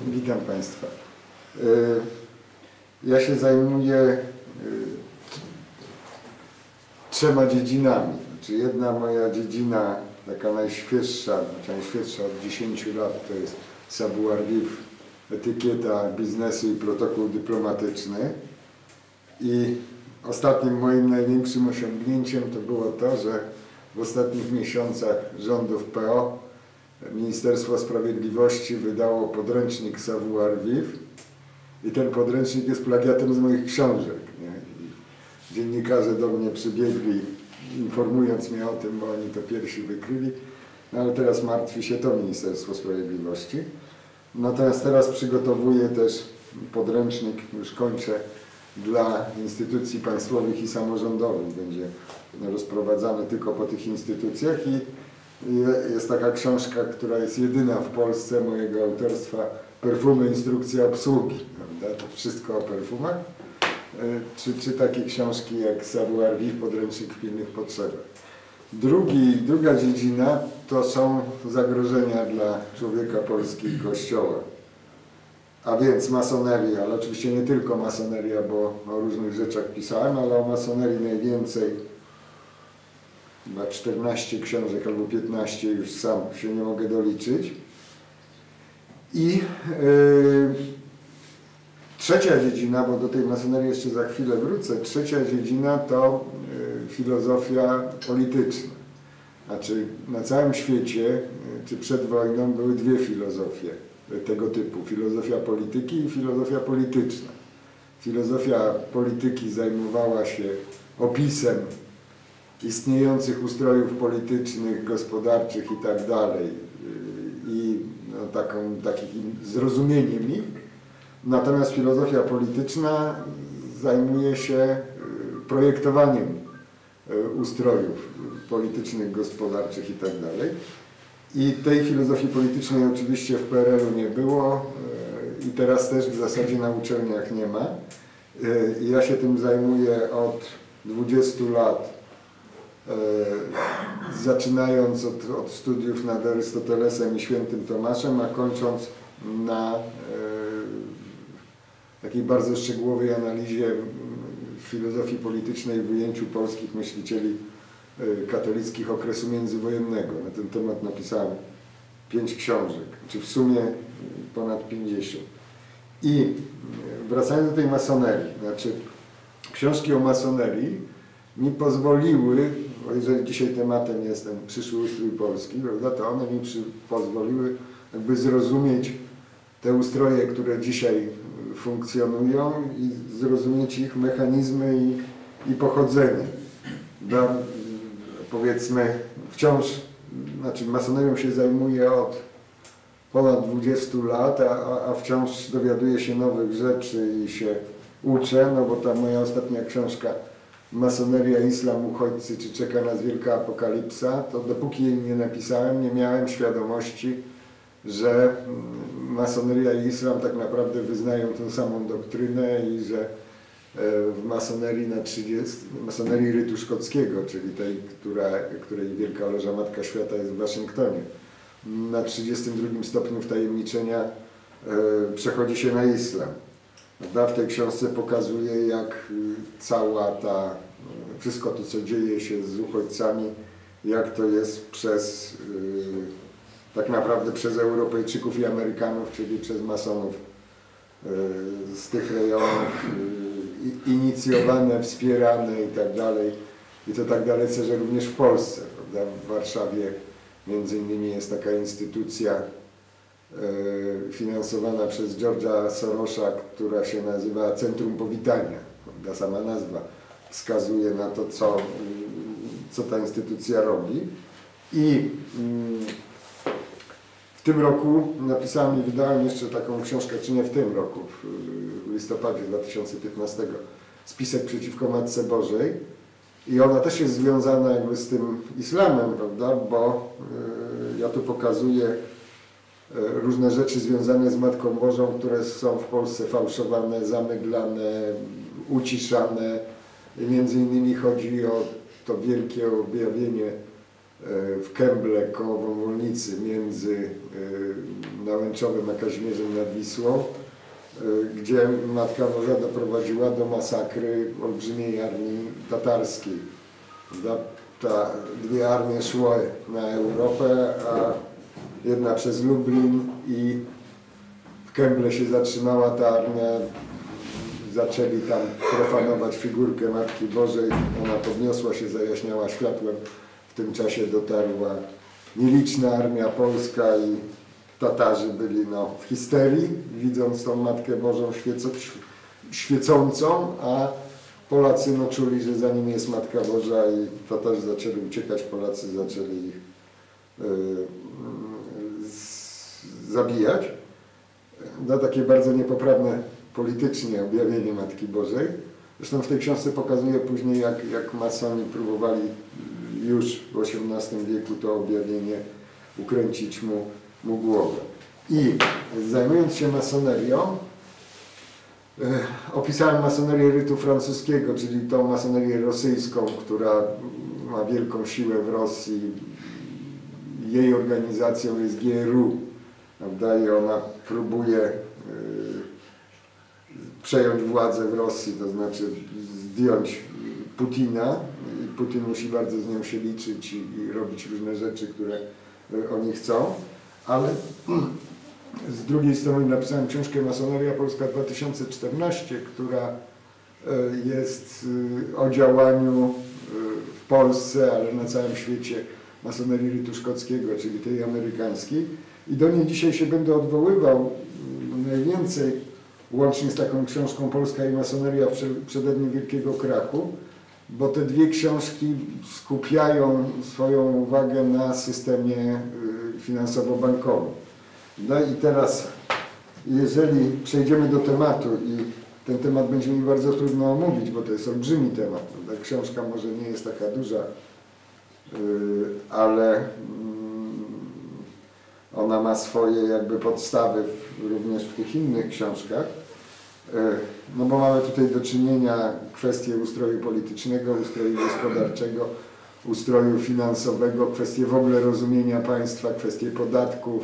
Witam Państwa. Ja się zajmuję trzema dziedzinami. Znaczy jedna moja dziedzina, taka najświeższa od 10 lat, to jest savoir-vivre, etykieta biznesu i protokół dyplomatyczny. I ostatnim moim największym osiągnięciem to było to, że w ostatnich miesiącach rządów PO Ministerstwo Sprawiedliwości wydało podręcznik savoir-vivre i ten podręcznik jest plagiatem z moich książek. Nie? I dziennikarze do mnie przybiegli, informując mnie o tym, bo oni to pierwsi wykryli, no ale teraz martwi się to Ministerstwo Sprawiedliwości. Natomiast teraz przygotowuję też podręcznik, już kończę, dla instytucji państwowych i samorządowych. Będzie rozprowadzany tylko po tych instytucjach i jest taka książka, która jest jedyna w Polsce mojego autorstwa, Perfumy, instrukcja obsługi. Prawda? To wszystko o perfumach. Czy takie książki jak savoir-vivre, podręcznik w pilnych potrzebach. Druga dziedzina to są zagrożenia dla człowieka Polski i Kościoła. A więc masoneria, ale oczywiście nie tylko masoneria, bo o różnych rzeczach pisałem, ale o masonerii najwięcej. Chyba 14 książek albo 15, już sam się nie mogę doliczyć. I trzecia dziedzina, bo do tej masonerii jeszcze za chwilę wrócę, trzecia dziedzina to filozofia polityczna. Znaczy na całym świecie, czy przed wojną, były dwie filozofie tego typu. Filozofia polityki i filozofia polityczna. Filozofia polityki zajmowała się opisem istniejących ustrojów politycznych, gospodarczych i tak dalej i no, takim zrozumieniem ich. Natomiast filozofia polityczna zajmuje się projektowaniem ustrojów politycznych, gospodarczych i tak dalej. I tej filozofii politycznej oczywiście w PRL-u nie było i teraz też w zasadzie na uczelniach nie ma. Ja się tym zajmuję od 20 lat. Zaczynając od studiów nad Arystotelesem i Świętym Tomaszem, a kończąc na takiej bardzo szczegółowej analizie filozofii politycznej w ujęciu polskich myślicieli katolickich okresu międzywojennego. Na ten temat napisałem 5 książek, czy w sumie ponad 50. I wracając do tej masonerii, znaczy książki o masonerii mi pozwoliły, bo jeżeli dzisiaj tematem jest ten przyszły ustrój Polski, prawda, to one mi pozwoliły jakby zrozumieć te ustroje, które dzisiaj funkcjonują i zrozumieć ich mechanizmy i pochodzenie. Bo, powiedzmy, wciąż, znaczy masonerią się zajmuję od ponad 20 lat, a wciąż dowiaduję się nowych rzeczy i się uczę, no bo ta moja ostatnia książka Masoneria, Islam, Uchodźcy, czy czeka nas wielka apokalipsa, to dopóki jej nie napisałem, nie miałem świadomości, że masoneria i islam tak naprawdę wyznają tą samą doktrynę i że w masonerii masonerii rytu szkockiego, czyli tej, której Wielka Loża Matka Świata jest w Waszyngtonie, na 32 stopniu wtajemniczenia przechodzi się na islam. W tej książce pokazuje, jak wszystko to, co dzieje się z uchodźcami, jak to jest tak naprawdę przez Europejczyków i Amerykanów, czyli przez masonów z tych rejonów, inicjowane, wspierane i tak dalej. I to tak dalece, że również w Polsce, prawda? W Warszawie między innymi jest taka instytucja finansowana przez George'a Sorosa, która się nazywa Centrum Powitania. Ta sama nazwa wskazuje na to, co ta instytucja robi. I w tym roku napisałem i wydałem jeszcze taką książkę, czy nie w tym roku, w listopadzie 2015, Spisek przeciwko Matce Bożej. I ona też jest związana jakby z tym islamem, prawda, bo ja tu pokazuję różne rzeczy związane z Matką Bożą, które są w Polsce fałszowane, zamyglane, uciszane. Między innymi chodzi o to wielkie objawienie w Kęble koło Wąwolnicy między Nałęczowem a Kazimierzem nad Wisłą, gdzie Matka Boża doprowadziła do masakry olbrzymiej armii tatarskiej. Dwie armie szły na Europę, a jedna przez Lublin i w Kęble się zatrzymała ta armia. Zaczęli tam profanować figurkę Matki Bożej. Ona podniosła się, zajaśniała światłem. W tym czasie dotarła nieliczna armia polska i Tatarzy byli w histerii, widząc tą Matkę Bożą świecącą, a Polacy czuli, że za nim jest Matka Boża i Tatarzy zaczęli uciekać, Polacy zaczęli ich zabijać. Takie bardzo niepoprawne politycznie objawienie Matki Bożej. Zresztą w tej książce pokazuje później, jak masoni próbowali już w XVIII wieku to objawienie ukręcić mu głowę. I zajmując się masonerią, opisałem masonerię rytu francuskiego, czyli tą masonerię rosyjską, która ma wielką siłę w Rosji. Jej organizacją jest GRU, prawda? I ona próbuje przejąć władzę w Rosji, to znaczy zdjąć Putina. I Putin musi bardzo z nią się liczyć i robić różne rzeczy, które oni chcą. Ale z drugiej strony napisałem książkę Masoneria Polska 2014, która jest o działaniu w Polsce, ale na całym świecie masonerii rytu szkockiego, czyli tej amerykańskiej. I do niej dzisiaj się będę odwoływał najwięcej, łącznie z taką książką Polska i masoneria w przededniu Wielkiego Krachu, bo te dwie książki skupiają swoją uwagę na systemie finansowo-bankowym. No i teraz, jeżeli przejdziemy do tematu i ten temat będzie mi bardzo trudno omówić, bo to jest olbrzymi temat. Ta książka może nie jest taka duża, ale ona ma swoje jakby podstawy również w tych innych książkach. No bo mamy tutaj do czynienia kwestie ustroju politycznego, ustroju gospodarczego, ustroju finansowego, kwestie w ogóle rozumienia państwa, kwestie podatków,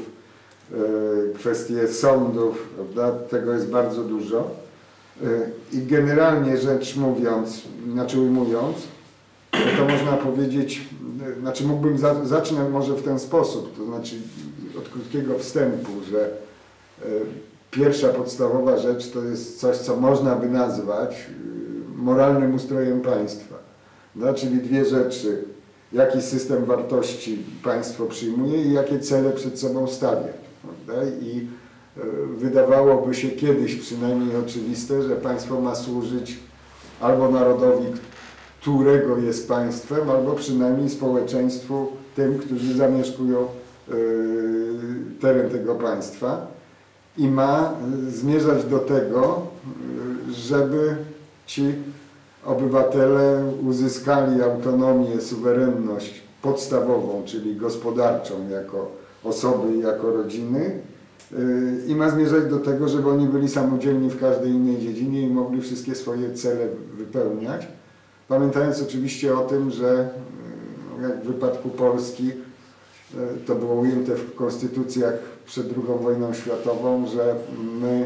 kwestie sądów, prawda? Tego jest bardzo dużo. I generalnie rzecz mówiąc, inaczej ujmując, to można powiedzieć, znaczy mógłbym zacznę może w ten sposób, to znaczy od krótkiego wstępu, że pierwsza podstawowa rzecz to jest coś, co można by nazwać moralnym ustrojem państwa. No, czyli dwie rzeczy. Jaki system wartości państwo przyjmuje i jakie cele przed sobą stawia. Prawda? I wydawałoby się kiedyś przynajmniej oczywiste, że państwo ma służyć albo narodowi, którego jest państwem, albo przynajmniej społeczeństwu, tym, którzy zamieszkują teren tego państwa. I ma zmierzać do tego, żeby ci obywatele uzyskali autonomię, suwerenność podstawową, czyli gospodarczą jako osoby i jako rodziny, i ma zmierzać do tego, żeby oni byli samodzielni w każdej innej dziedzinie i mogli wszystkie swoje cele wypełniać. Pamiętając oczywiście o tym, że jak w wypadku Polski to było ujęte w konstytucjach przed II wojną światową, że my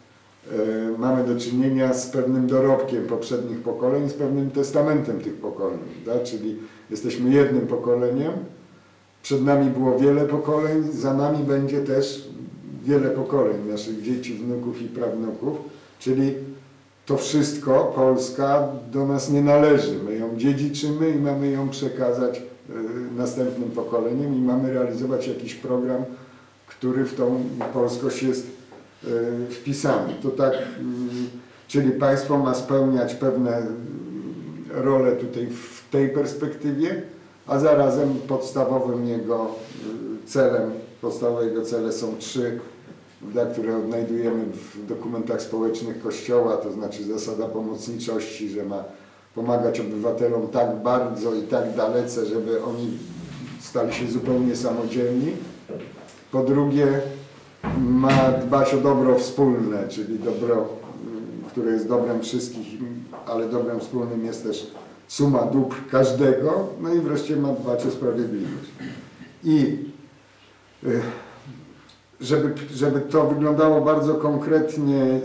mamy do czynienia z pewnym dorobkiem poprzednich pokoleń, z pewnym testamentem tych pokoleń, tak? Czyli jesteśmy jednym pokoleniem, przed nami było wiele pokoleń, za nami będzie też wiele pokoleń naszych dzieci, wnuków i prawnuków, czyli to wszystko, Polska, do nas nie należy. My ją dziedziczymy i mamy ją przekazać następnym pokoleniom i mamy realizować jakiś program, który w tą polskość jest wpisany. To tak, czyli państwo ma spełniać pewne role tutaj w tej perspektywie, a zarazem podstawowym jego celem, podstawowe jego cele są trzy, które odnajdujemy w dokumentach społecznych Kościoła, to znaczy zasada pomocniczości, że ma pomagać obywatelom tak bardzo i tak dalece, żeby oni stali się zupełnie samodzielni. Po drugie, ma dbać o dobro wspólne, czyli dobro, które jest dobrem wszystkich, ale dobrem wspólnym jest też suma dóbr każdego, no i wreszcie ma dbać o sprawiedliwość. I żeby to wyglądało bardzo konkretnie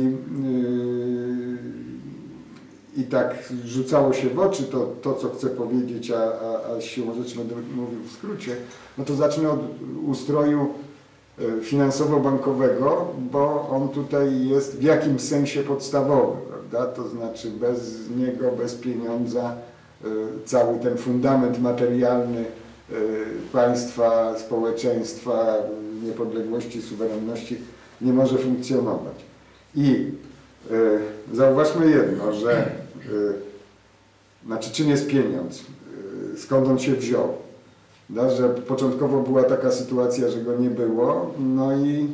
i tak rzucało się w oczy to co chcę powiedzieć, a siłą rzeczy będę mówił w skrócie, no to zacznę od ustroju finansowo-bankowego, bo on tutaj jest w jakimś sensie podstawowy, prawda? To znaczy bez niego, bez pieniądza cały ten fundament materialny państwa, społeczeństwa, niepodległości, suwerenności nie może funkcjonować. I zauważmy jedno, że znaczy czym jest pieniądz, skąd on się wziął. Da, że początkowo była taka sytuacja, że go nie było, no i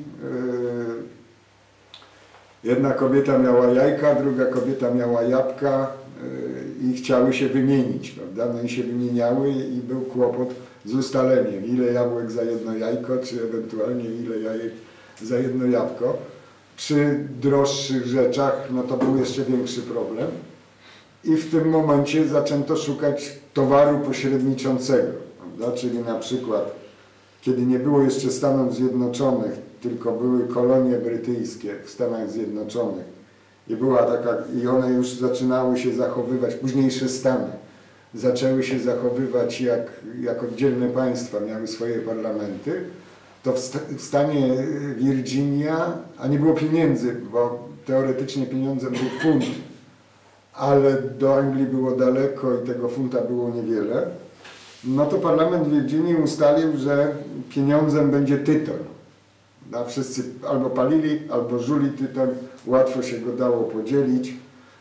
jedna kobieta miała jajka, druga kobieta miała jabłka i chciały się wymienić, prawda? No i się wymieniały i był kłopot z ustaleniem, ile jabłek za jedno jajko, czy ewentualnie ile jajek za jedno jabłko. Przy droższych rzeczach, no to był jeszcze większy problem. I w tym momencie zaczęto szukać towaru pośredniczącego, prawda? Czyli na przykład, kiedy nie było jeszcze Stanów Zjednoczonych, tylko były kolonie brytyjskie w Stanach Zjednoczonych i one już zaczynały się zachowywać, późniejsze Stany zaczęły się zachowywać jak oddzielne państwa, miały swoje parlamenty, to w stanie Virginia, a nie było pieniędzy, bo teoretycznie pieniądzem był funt, ale do Anglii było daleko i tego funta było niewiele, no to parlament Virginii ustalił, że pieniądzem będzie tytoń. No, wszyscy albo palili, albo żuli tytoń, łatwo się go dało podzielić,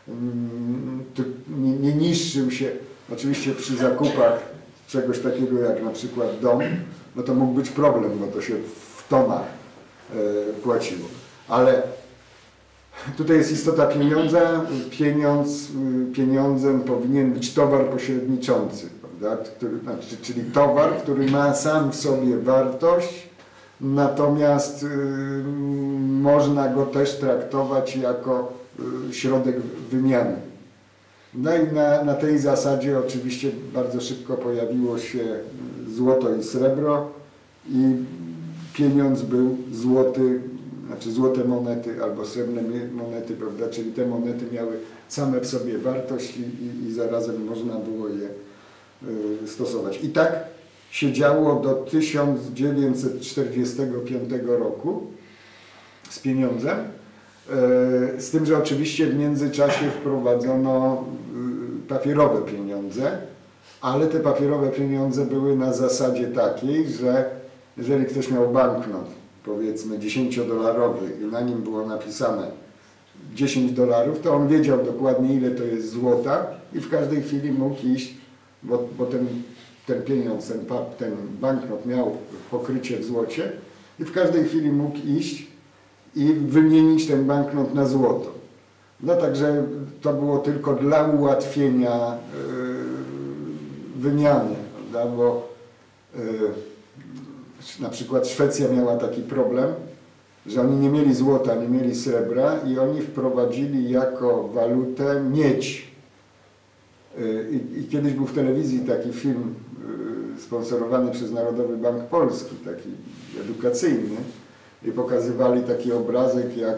nie niszczył się. Oczywiście przy zakupach czegoś takiego jak na przykład dom, no to mógł być problem, bo to się w tonach płaciło. Ale tutaj jest istota pieniądza. Pieniądzem powinien być towar pośredniczący, prawda? Czyli towar, który ma sam w sobie wartość, natomiast można go też traktować jako środek wymiany. No i na tej zasadzie oczywiście bardzo szybko pojawiło się złoto i srebro i pieniądz był złoty, znaczy złote monety albo srebrne monety, prawda? Czyli te monety miały same w sobie wartość i zarazem można było je stosować. I tak się działo do 1945 roku z pieniądzem, z tym, że oczywiście w międzyczasie wprowadzono papierowe pieniądze, ale te papierowe pieniądze były na zasadzie takiej, że jeżeli ktoś miał banknot, powiedzmy 10-dolarowy i na nim było napisane $10, to on wiedział dokładnie, ile to jest złota i w każdej chwili mógł iść, bo ten pieniądz, ten banknot miał pokrycie w złocie i w każdej chwili mógł iść i wymienić ten banknot na złoto. No także to było tylko dla ułatwienia wymiany, prawda? Bo na przykład Szwecja miała taki problem, że oni nie mieli złota, nie mieli srebra i oni wprowadzili jako walutę miedź. I kiedyś był w telewizji taki film sponsorowany przez Narodowy Bank Polski, taki edukacyjny, i pokazywali taki obrazek, jak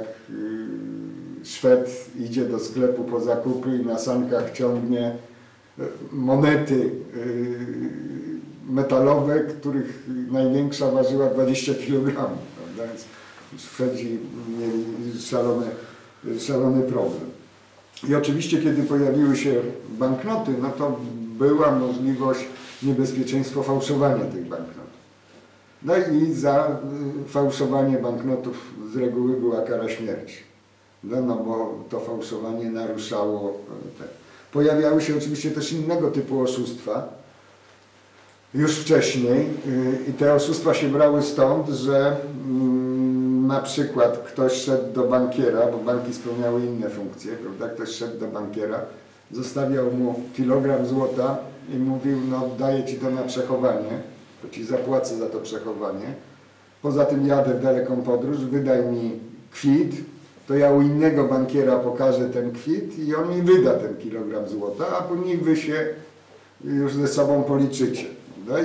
Szwed idzie do sklepu po zakupy i na sankach ciągnie monety metalowe, których największa ważyła 20 kg. Prawda? Więc Szwedzi mieli szalony problem. I oczywiście, kiedy pojawiły się banknoty, no to była możliwość niebezpieczeństwa fałszowania tych banknotów. No i za fałszowanie banknotów z reguły była kara śmierci. No bo to fałszowanie naruszało te. Pojawiały się oczywiście też innego typu oszustwa już wcześniej i te oszustwa się brały stąd, że na przykład ktoś szedł do bankiera, bo banki spełniały inne funkcje, prawda? Ktoś szedł do bankiera, zostawiał mu kilogram złota i mówił, no daję ci to na przechowanie, to ci zapłacę za to przechowanie. Poza tym jadę w daleką podróż, wydaj mi kwit to ja u innego bankiera pokażę ten kwit i on mi wyda ten kilogram złota, a później wy się już ze sobą policzycie. No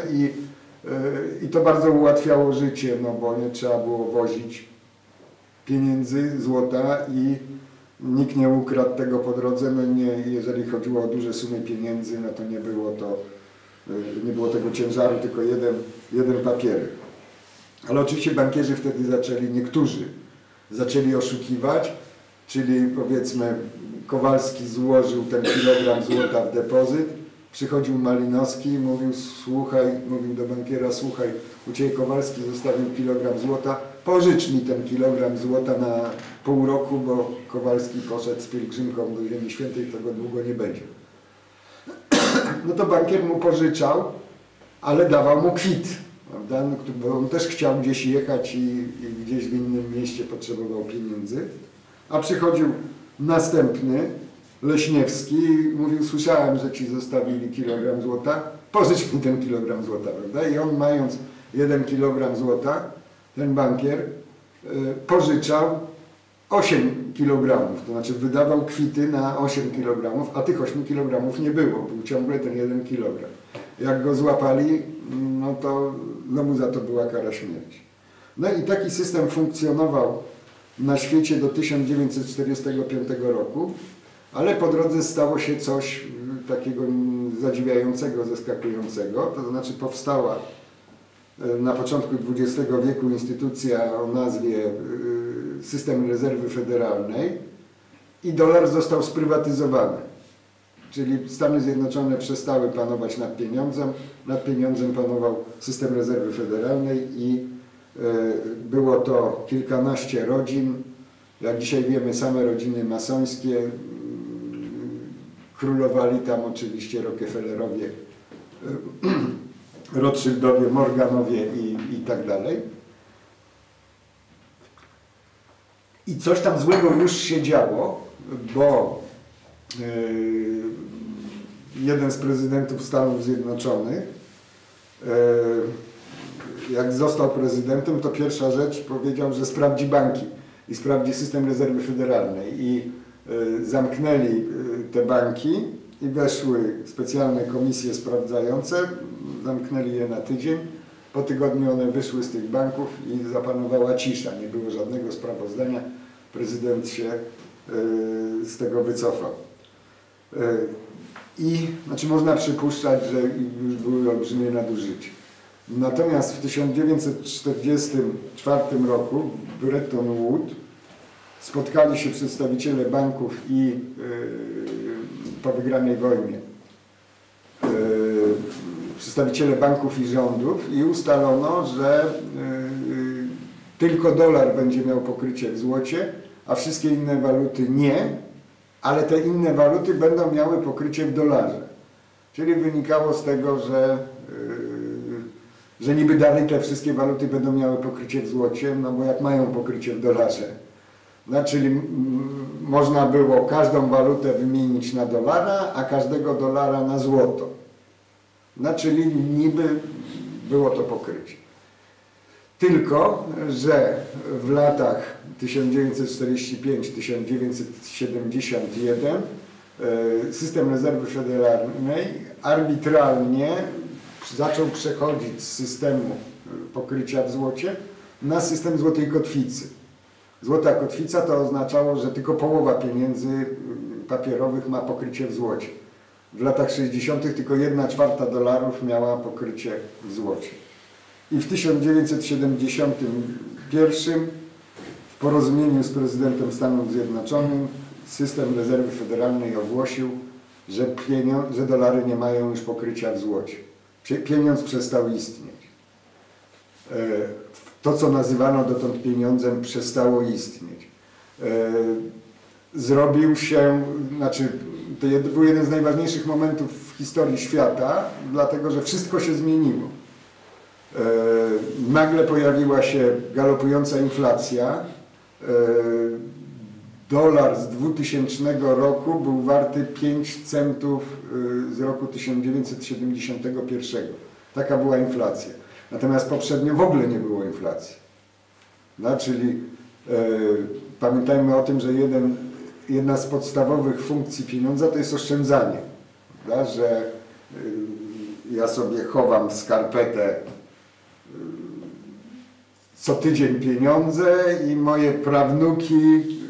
i to bardzo ułatwiało życie, no bo nie trzeba było wozić pieniędzy, złota i nikt nie ukradł tego po drodze, no nie, jeżeli chodziło o duże sumy pieniędzy, no to nie było tego ciężaru, tylko jeden papierek. Ale oczywiście bankierzy wtedy niektórzy zaczęli oszukiwać, czyli powiedzmy Kowalski złożył ten kilogram złota w depozyt, przychodził Malinowski i mówił do bankiera, słuchaj, u Ciebie Kowalski zostawił kilogram złota, pożycz mi ten kilogram złota na pół roku, bo Kowalski poszedł z pielgrzymką do Ziemi Świętej, to go długo nie będzie. No to bankier mu pożyczał, ale dawał mu kwit, prawda? Bo on też chciał gdzieś jechać i gdzieś w innym mieście potrzebował pieniędzy. A przychodził następny, Leśniewski, i mówił, słyszałem, że Ci zostawili kilogram złota, pożycz mi ten kilogram złota, prawda? I on, mając 1 kilogram złota, ten bankier pożyczał 8 kilogramów, to znaczy wydawał kwity na 8 kilogramów, a tych 8 kilogramów nie było, był ciągle ten 1 kilogram. Jak go złapali, no to znowu za to była kara śmierci. No i taki system funkcjonował na świecie do 1945 roku, ale po drodze stało się coś takiego zadziwiającego, zaskakującego, to znaczy powstała na początku XX wieku instytucja o nazwie System Rezerwy Federalnej i dolar został sprywatyzowany. Czyli Stany Zjednoczone przestały panować nad pieniądzem panował System Rezerwy Federalnej i było to kilkanaście rodzin, jak dzisiaj wiemy, same rodziny masońskie, królowali tam oczywiście Rockefellerowie, Rothschildowie, Morganowie i tak dalej. I coś tam złego już się działo, bo jeden z prezydentów Stanów Zjednoczonych, jak został prezydentem, to pierwsza rzecz powiedział, że sprawdzi banki i sprawdzi system rezerwy federalnej. I zamknęli te banki i weszły specjalne komisje sprawdzające, zamknęli je na tydzień. Po tygodniu one wyszły z tych banków i zapanowała cisza, nie było żadnego sprawozdania. Prezydent się z tego wycofał. I znaczy można przypuszczać, że już były olbrzymie nadużycia. Natomiast w 1944 roku w Bretton Woods spotkali się przedstawiciele banków i po wygranej wojnie przedstawiciele banków i rządów i ustalono, że tylko dolar będzie miał pokrycie w złocie, a wszystkie inne waluty nie, ale te inne waluty będą miały pokrycie w dolarze. Czyli wynikało z tego, że niby dalej te wszystkie waluty będą miały pokrycie w złocie, no bo jak mają pokrycie w dolarze. No, czyli można było każdą walutę wymienić na dolara, a każdego dolara na złoto. No, czyli niby było to pokrycie. Tylko że w latach 1945-1971 system rezerwy federalnej arbitralnie zaczął przechodzić z systemu pokrycia w złocie na system złotej kotwicy. Złota kotwica to oznaczało, że tylko połowa pieniędzy papierowych ma pokrycie w złocie. W latach 60. tylko 1/4 dolarów miała pokrycie w złocie. I w 1971 w porozumieniu z prezydentem Stanów Zjednoczonych system rezerwy federalnej ogłosił, że dolary nie mają już pokrycia w złocie. Pieniądz przestał istnieć. To, co nazywano dotąd pieniądzem, przestało istnieć. Zrobił się, to był jeden z najważniejszych momentów w historii świata, dlatego że wszystko się zmieniło. Nagle pojawiła się galopująca inflacja. Dolar z 2000 roku był warty 5 centów z roku 1971. Taka była inflacja. Natomiast poprzednio w ogóle nie było inflacji. No, czyli pamiętajmy o tym, że jedna z podstawowych funkcji pieniądza to jest oszczędzanie. Prawda? Że ja sobie chowam w skarpetę co tydzień pieniądze i moje prawnuki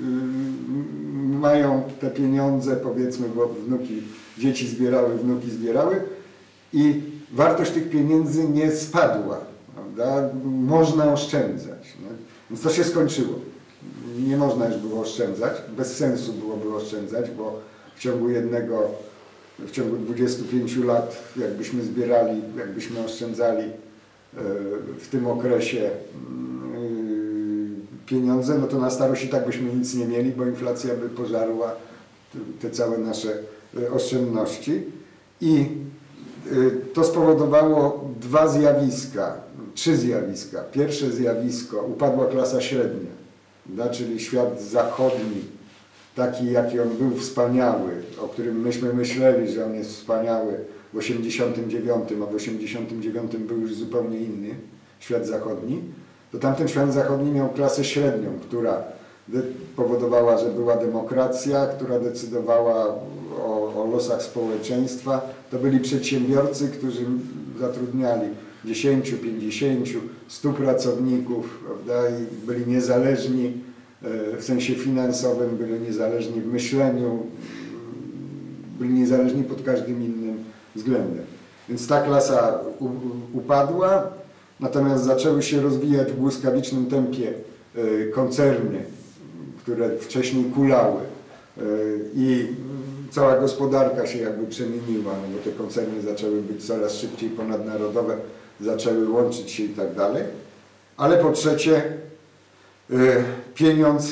mają te pieniądze, powiedzmy, bo dzieci zbierały, wnuki zbierały i wartość tych pieniędzy nie spadła, prawda? Można oszczędzać. Nie? Więc to się skończyło. Nie można już było oszczędzać, bez sensu byłoby oszczędzać, bo w ciągu 25 lat, jakbyśmy zbierali, jakbyśmy oszczędzali w tym okresie pieniądze, no to na starość i tak byśmy nic nie mieli, bo inflacja by pożarła te całe nasze oszczędności. I to spowodowało trzy zjawiska. Pierwsze zjawisko, upadła klasa średnia, czyli świat zachodni, taki jaki on był wspaniały, o którym myśmy myśleli, że on jest wspaniały w 89, a w 89 był już zupełnie inny świat zachodni, to tamten świat zachodni miał klasę średnią, która powodowała, że była demokracja, która decydowała o losach społeczeństwa. To byli przedsiębiorcy, którzy zatrudniali 10, 50, 100 pracowników, prawda? I byli niezależni w sensie finansowym, byli niezależni w myśleniu, byli niezależni pod każdym innym względem. Więc ta klasa upadła, natomiast zaczęły się rozwijać w błyskawicznym tempie koncerny, które wcześniej kulały i cała gospodarka się jakby przemieniła, no bo te koncerny zaczęły być coraz szybciej ponadnarodowe, zaczęły łączyć się i tak dalej. Ale po trzecie pieniądz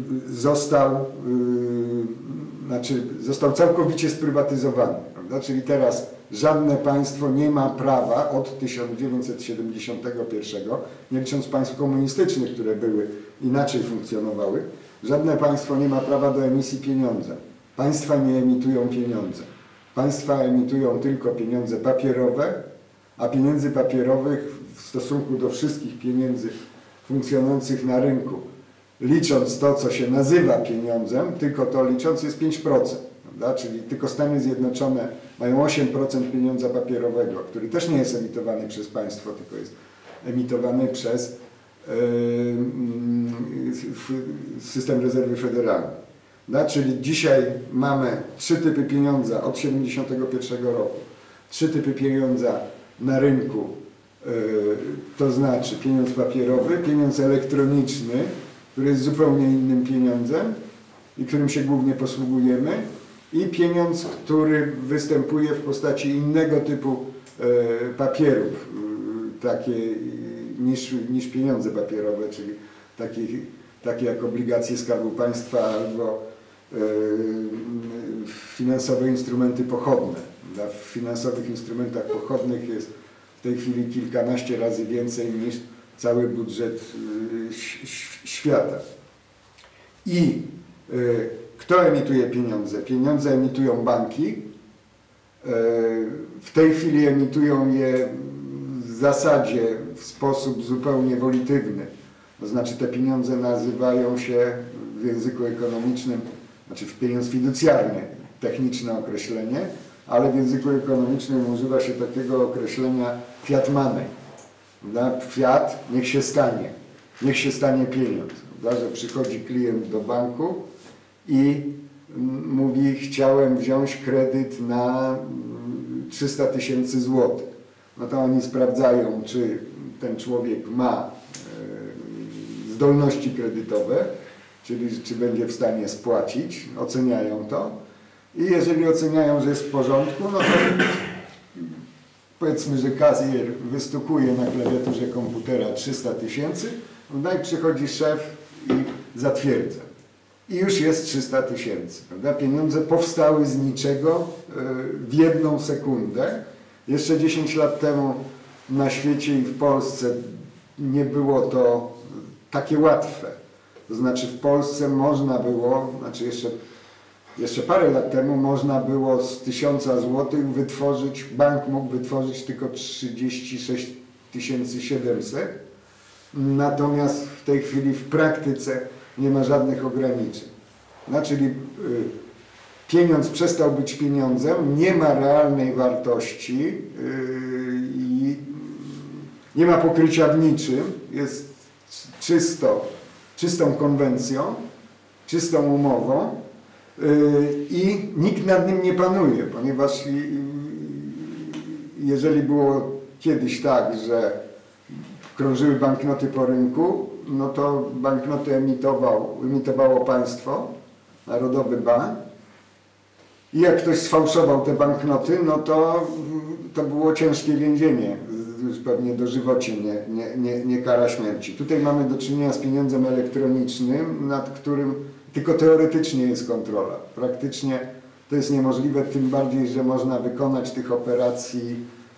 został całkowicie sprywatyzowany, prawda? Czyli teraz żadne państwo nie ma prawa od 1971, nie licząc państw komunistycznych, które inaczej funkcjonowały, żadne państwo nie ma prawa do emisji pieniądza. Państwa nie emitują pieniądze. Państwa emitują tylko pieniądze papierowe, a pieniędzy papierowych w stosunku do wszystkich pieniędzy funkcjonujących na rynku, licząc to, co się nazywa pieniądzem, tylko to licząc jest 5%. Prawda? Czyli tylko Stany Zjednoczone mają 8% pieniądza papierowego, który też nie jest emitowany przez państwo, tylko jest emitowany przez system rezerwy federalnej. Czyli dzisiaj mamy 3 typy pieniądza od 1971 roku. 3 typy pieniądza na rynku, to znaczy pieniądz papierowy, pieniądz elektroniczny, który jest zupełnie innym pieniądzem i którym się głównie posługujemy, i pieniądz, który występuje w postaci innego typu papierów, takie niż pieniądze papierowe, czyli takie jak obligacje Skarbu Państwa albo finansowe instrumenty pochodne. W finansowych instrumentach pochodnych jest w tej chwili kilkanaście razy więcej niż cały budżet świata. I kto emituje pieniądze? Pieniądze emitują banki. W tej chwili emitują je w zasadzie w sposób zupełnie wolitywny. To znaczy te pieniądze nazywają się w języku ekonomicznym, znaczy pieniądz fiducjarny, techniczne określenie, ale w języku ekonomicznym używa się takiego określenia fiat money. Fiat, niech się stanie pieniądz. Że przychodzi klient do banku i mówi, chciałem wziąć kredyt na 300 000 złotych. No to oni sprawdzają, czy ten człowiek ma zdolności kredytowe, czyli czy będzie w stanie spłacić, oceniają to i jeżeli oceniają, że jest w porządku, no to powiedzmy, że kasjer wystukuje na klawiaturze komputera 300 000, no i przychodzi szef i zatwierdza. I już jest 300 000. Pieniądze powstały z niczego w jedną sekundę. Jeszcze 10 lat temu na świecie i w Polsce nie było to takie łatwe. To znaczy w Polsce można było, jeszcze parę lat temu można było z 1000 złotych wytworzyć, bank mógł wytworzyć tylko 36 700. Natomiast w tej chwili w praktyce nie ma żadnych ograniczeń. No, czyli pieniądz przestał być pieniądzem, nie ma realnej wartości i nie ma pokrycia w niczym, jest czystą konwencją, czystą umową i nikt nad nim nie panuje, ponieważ jeżeli było kiedyś tak, że krążyły banknoty po rynku, no to banknoty emitowało państwo, Narodowy Bank. I jak ktoś sfałszował te banknoty, no to było ciężkie więzienie, już pewnie dożywocie, nie kara śmierci. Tutaj mamy do czynienia z pieniądzem elektronicznym, nad którym tylko teoretycznie jest kontrola. Praktycznie to jest niemożliwe, tym bardziej, że można wykonać tych operacji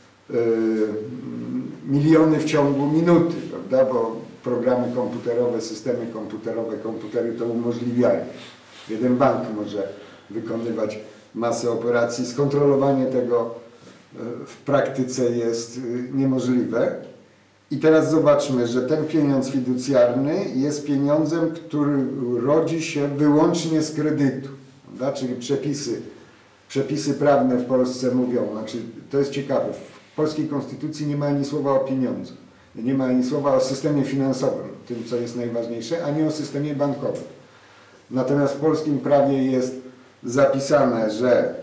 miliony w ciągu minuty, prawda? Bo programy komputerowe, systemy komputerowe, komputery to umożliwiają. Jeden bank może wykonywać masę operacji. Skontrolowanie tego w praktyce jest niemożliwe. I teraz zobaczmy, że ten pieniądz fiducjarny jest pieniądzem, który rodzi się wyłącznie z kredytu. Prawda? Czyli przepisy prawne w Polsce mówią, znaczy to jest ciekawe, w polskiej konstytucji nie ma ani słowa o pieniądzu, nie ma ani słowa o systemie finansowym, tym co jest najważniejsze, ani o systemie bankowym. Natomiast w polskim prawie jest zapisane, że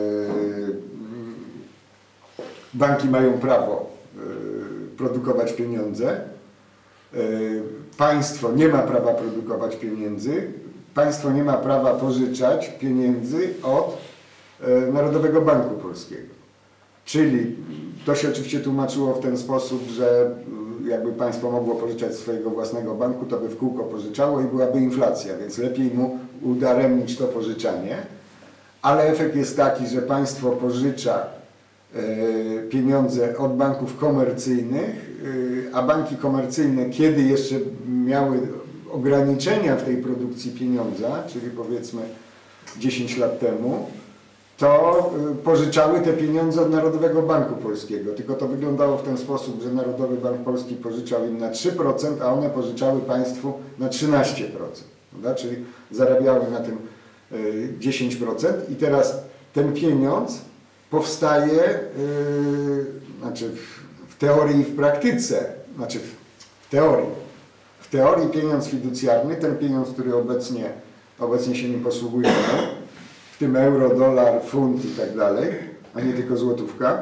banki mają prawo produkować pieniądze, państwo nie ma prawa produkować pieniędzy, państwo nie ma prawa pożyczać pieniędzy od Narodowego Banku Polskiego. Czyli to się oczywiście tłumaczyło w ten sposób, że jakby państwo mogło pożyczać z swojego własnego banku, to by w kółko pożyczało i byłaby inflacja, więc lepiej mu udaremnić to pożyczanie. Ale efekt jest taki, że państwo pożycza pieniądze od banków komercyjnych, a banki komercyjne, kiedy jeszcze miały ograniczenia w tej produkcji pieniądza, czyli powiedzmy 10 lat temu, to pożyczały te pieniądze od Narodowego Banku Polskiego. Tylko to wyglądało w ten sposób, że Narodowy Bank Polski pożyczał im na 3%, a one pożyczały państwu na 13%. Prawda? Czyli zarabiały na tym 10%. I teraz ten pieniądz powstaje, znaczy w teorii i w praktyce, znaczy w teorii pieniądz fiducjarny, ten pieniądz, który obecnie się nim posługujemy, w tym euro, dolar, funt i tak dalej, a nie tylko złotówka,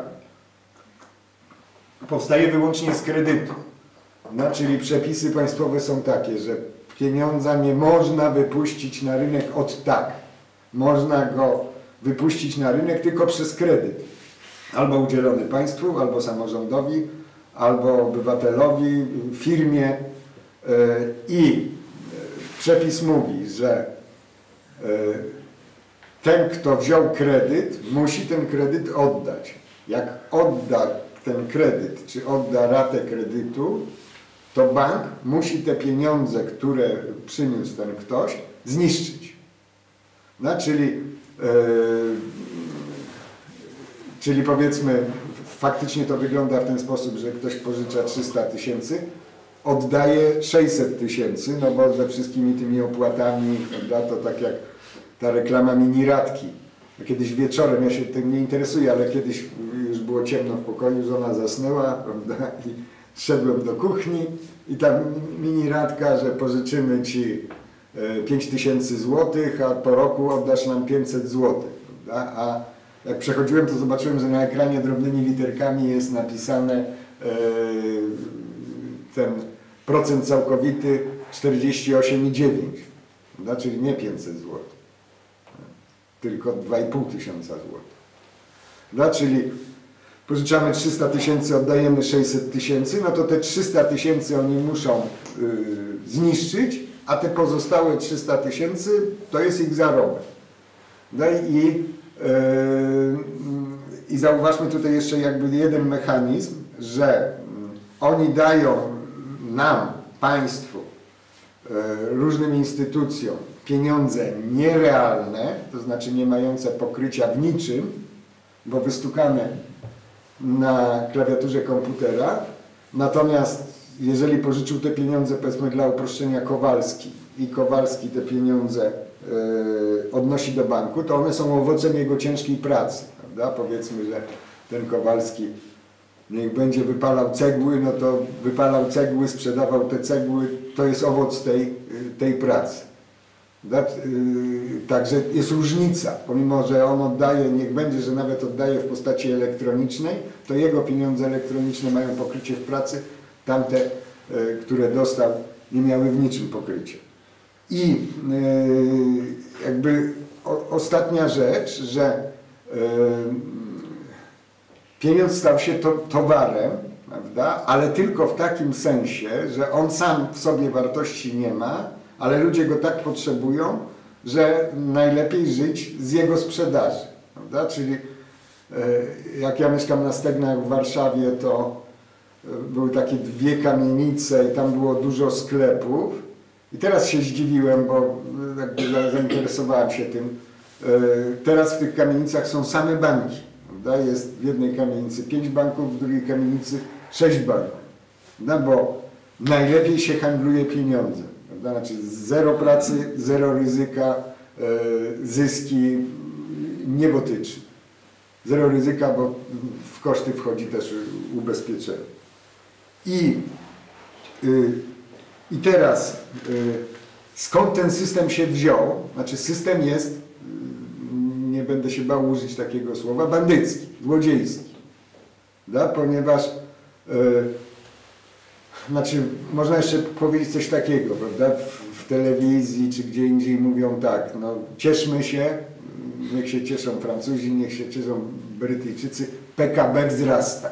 powstaje wyłącznie z kredytu. No, czyli przepisy państwowe są takie, że pieniądza nie można wypuścić na rynek od tak. Można go wypuścić na rynek tylko przez kredyt. Albo udzielony państwu, albo samorządowi, albo obywatelowi, firmie. I przepis mówi, że ten, kto wziął kredyt, musi ten kredyt oddać. Jak odda ten kredyt, czy odda ratę kredytu, to bank musi te pieniądze, które przyniósł ten ktoś, zniszczyć. No, czyli powiedzmy, faktycznie to wygląda w ten sposób, że ktoś pożycza 300 000, oddaje 600 000, no bo ze wszystkimi tymi opłatami, prawda, to tak jak ta reklama mini-radki. Kiedyś wieczorem, ja się tym nie interesuję, ale kiedyś już było ciemno w pokoju, żona zasnęła, prawda, i szedłem do kuchni i tam mini-radka, że pożyczymy Ci 5000 złotych, a po roku oddasz nam 500 złotych, prawda? A jak przechodziłem, to zobaczyłem, że na ekranie drobnymi literkami jest napisane ten procent całkowity 48,9, prawda? Czyli nie 500 złotych, tylko 2500 złotych. No, czyli pożyczamy 300 000, oddajemy 600 000, no to te 300 000 oni muszą zniszczyć, a te pozostałe 300 000 to jest ich zarobek. No i zauważmy tutaj jeszcze jakby jeden mechanizm, że oni dają nam, państwu, różnym instytucjom pieniądze nierealne, to znaczy nie mające pokrycia w niczym, bo wystukane na klawiaturze komputera. Natomiast jeżeli pożyczył te pieniądze, powiedzmy dla uproszczenia, Kowalski i Kowalski te pieniądze odnosi do banku, to one są owocem jego ciężkiej pracy, prawda? Powiedzmy, że ten Kowalski niech będzie wypalał cegły, no to wypalał cegły, sprzedawał te cegły, to jest owoc tej pracy. Także jest różnica, pomimo że on oddaje, niech będzie, że nawet oddaje w postaci elektronicznej, to jego pieniądze elektroniczne mają pokrycie w pracy, tamte, które dostał, nie miały w niczym pokrycia. I jakby ostatnia rzecz, że pieniądz stał się towarem, prawda? Ale tylko w takim sensie, że on sam w sobie wartości nie ma, ale ludzie go tak potrzebują, że najlepiej żyć z jego sprzedaży, prawda? Czyli jak ja mieszkam na Stegnach w Warszawie, to były takie dwie kamienice i tam było dużo sklepów. I teraz się zdziwiłem, bo jakby zainteresowałem się tym. Teraz w tych kamienicach są same banki. Prawda? Jest w jednej kamienicy 5 banków, w drugiej kamienicy 6 banków. Prawda? Bo najlepiej się handluje pieniądzem. Prawda? Znaczy zero pracy, zero ryzyka, zyski niebotyczne. Zero ryzyka, bo w koszty wchodzi też ubezpieczenie. I teraz skąd ten system się wziął? Znaczy system jest, nie będę się bał użyć takiego słowa, bandycki, złodziejski. Da? Ponieważ znaczy można jeszcze powiedzieć coś takiego, prawda? W telewizji czy gdzie indziej mówią tak, no cieszmy się, niech się cieszą Francuzi, niech się cieszą Brytyjczycy, PKB wzrasta.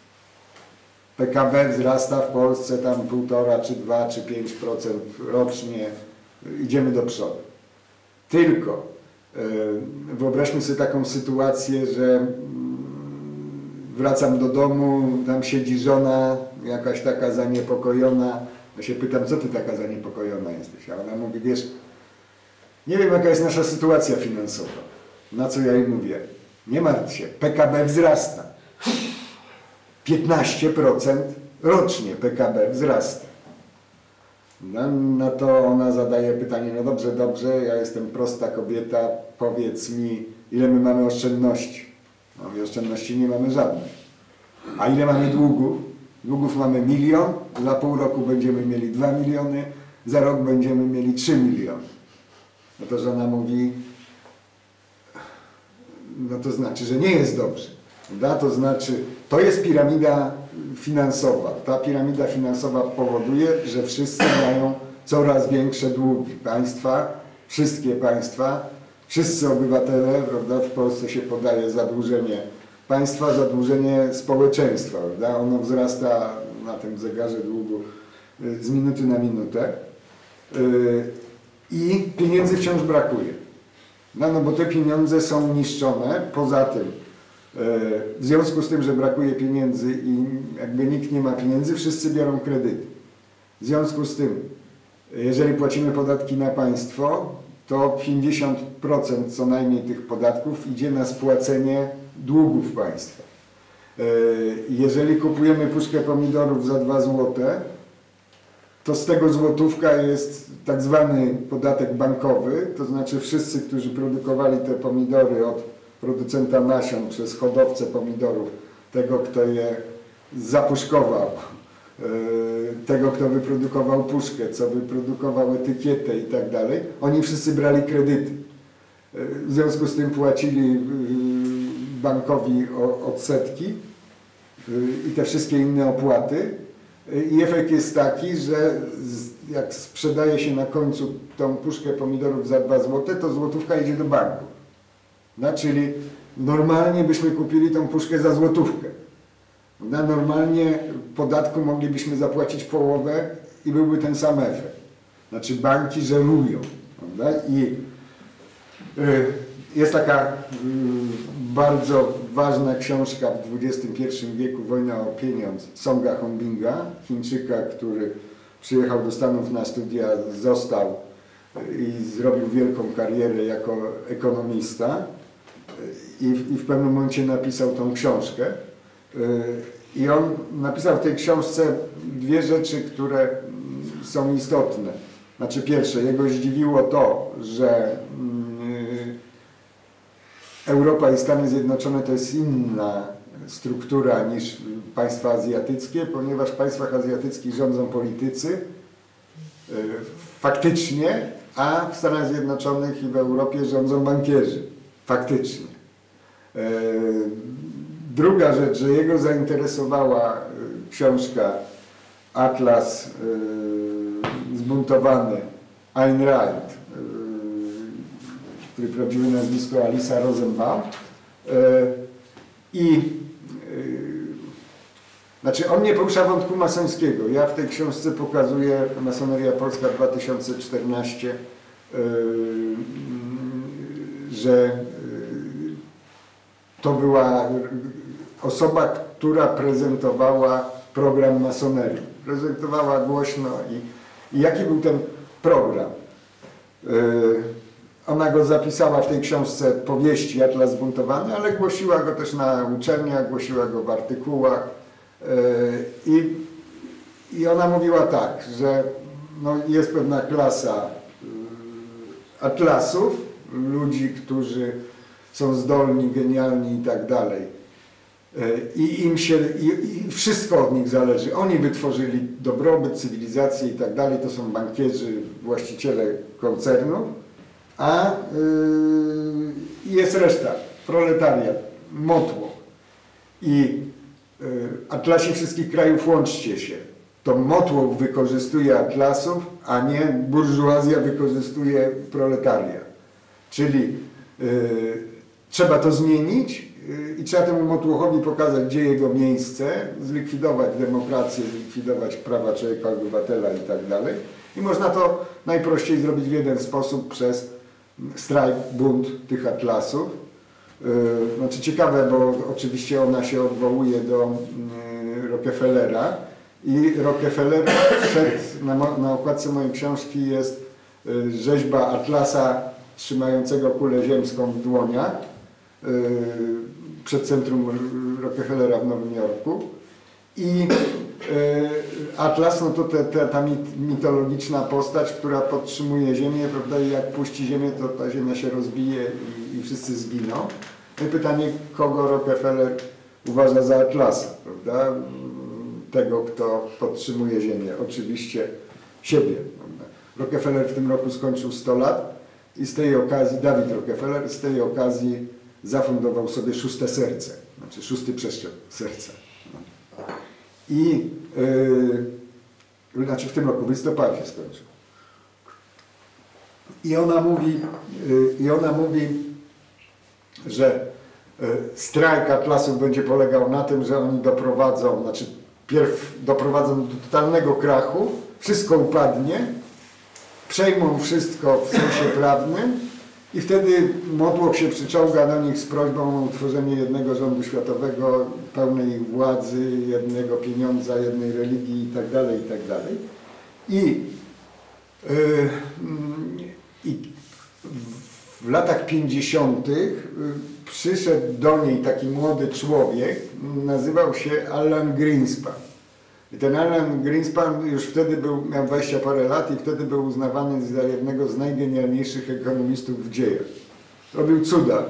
PKB wzrasta w Polsce tam 1,5 czy 2 czy 5% rocznie, idziemy do przodu. Tylko wyobraźmy sobie taką sytuację, że wracam do domu, tam siedzi żona, jakaś taka zaniepokojona. Ja się pytam, co ty taka zaniepokojona jesteś? A ona mówi, wiesz, nie wiem jaka jest nasza sytuacja finansowa. Na co ja jej mówię? Nie martw się, PKB wzrasta. 15% rocznie PKB wzrasta. Na to ona zadaje pytanie, no dobrze, ja jestem prosta kobieta, powiedz mi, ile my mamy oszczędności? No i oszczędności nie mamy żadnych. A ile mamy długów? Długów mamy 1 000 000, za pół roku będziemy mieli 2 miliony, za rok będziemy mieli 3 miliony. No to żona mówi, no to znaczy, że nie jest dobrze. Prawda? To znaczy, to jest piramida finansowa. Ta piramida finansowa powoduje, że wszyscy mają coraz większe długi. Państwa, wszystkie państwa, wszyscy obywatele, prawda? W Polsce się podaje zadłużenie państwa, zadłużenie społeczeństwa. Prawda? Ono wzrasta na tym zegarze długu z minuty na minutę i pieniędzy wciąż brakuje. No bo te pieniądze są niszczone. Poza tym w związku z tym, że brakuje pieniędzy i jakby nikt nie ma pieniędzy, wszyscy biorą kredyty. W związku z tym, jeżeli płacimy podatki na państwo, to 50% co najmniej tych podatków idzie na spłacenie długów państwa. Jeżeli kupujemy puszkę pomidorów za 2 złote, to z tego złotówka jest tak zwany podatek bankowy, to znaczy wszyscy, którzy produkowali te pomidory od producenta nasion przez hodowcę pomidorów, tego, kto je zapuszkował, tego, kto wyprodukował puszkę, co wyprodukował etykietę i tak dalej, oni wszyscy brali kredyty. W związku z tym płacili bankowi odsetki i te wszystkie inne opłaty. I efekt jest taki, że jak sprzedaje się na końcu tą puszkę pomidorów za 2 złote, to złotówka idzie do banku. No, czyli normalnie byśmy kupili tą puszkę za złotówkę. No, normalnie podatku moglibyśmy zapłacić połowę i byłby ten sam efekt. Znaczy banki żerują. Prawda? I jest taka bardzo ważna książka w XXI wieku, Wojna o pieniądz, Songa Hongbinga, Chińczyka, który przyjechał do Stanów na studia, został i zrobił wielką karierę jako ekonomista i w pewnym momencie napisał tą książkę. I on napisał w tej książce 2 rzeczy, które są istotne. Znaczy pierwsze, jego zdziwiło to, że Europa i Stany Zjednoczone to jest inna struktura niż państwa azjatyckie, ponieważ w państwach azjatyckich rządzą politycy faktycznie, a w Stanach Zjednoczonych i w Europie rządzą bankierzy faktycznie. Druga rzecz, że jego zainteresowała książka Atlas zbuntowany Ayn Rand, który prawdziwe nazwisko Alisa Rosenbaum. Znaczy on nie porusza wątku masońskiego. Ja w tej książce pokazuję Masoneria Polska 2014, że to była osoba, która prezentowała program masonerii. Prezentowała głośno i jaki był ten program. Ona go zapisała w tej książce powieści Atlas zbuntowany, ale głosiła go też na uczelniach, głosiła go w artykułach. I ona mówiła tak, że no jest pewna klasa atlasów, ludzi, którzy są zdolni, genialni i tak dalej. I wszystko od nich zależy. Oni wytworzyli dobrobyt, cywilizację i tak dalej. To są bankierzy, właściciele koncernów. A jest reszta, proletariat, motłoch. I Atlasie wszystkich krajów łączcie się. To motłoch wykorzystuje atlasów, a nie burżuazja wykorzystuje proletariat. Czyli trzeba to zmienić i trzeba temu motłochowi pokazać, gdzie jego miejsce, zlikwidować demokrację, zlikwidować prawa człowieka, obywatela i tak dalej. I można to najprościej zrobić w jeden sposób przez strajk, bunt tych atlasów. Znaczy ciekawe, bo oczywiście ona się odwołuje do Rockefellera i Rockefeller na okładce mojej książki jest rzeźba atlasa trzymającego kulę ziemską w dłoniach przed centrum Rockefellera w Nowym Jorku. I Atlas, no to ta mitologiczna postać, która podtrzymuje Ziemię, prawda, i jak puści Ziemię, to ta Ziemia się rozbije i wszyscy zginą. No i pytanie, kogo Rockefeller uważa za Atlasa, prawda? Tego, kto podtrzymuje Ziemię. Oczywiście siebie. Prawda? Rockefeller w tym roku skończył 100 lat i z tej okazji, David Rockefeller, z tej okazji zafundował sobie 6. serce, znaczy 6. przestrzał serca. I znaczy w tym roku, w listopadzie skończył. I ona mówi, że strajk atlasów będzie polegał na tym, że oni doprowadzą, znaczy pierw doprowadzą do totalnego krachu, wszystko upadnie, przejmą wszystko w sensie prawnym i wtedy motłoch się przyczołga do nich z prośbą o utworzenie jednego rządu światowego, pełnej władzy, jednego pieniądza, jednej religii i tak dalej, i tak dalej. I w latach 50. Przyszedł do niej taki młody człowiek, nazywał się Alan Greenspan. I ten Alan Greenspan już wtedy miał 20 parę lat i wtedy był uznawany za jednego z najgenialniejszych ekonomistów w dziejach. Robił cuda.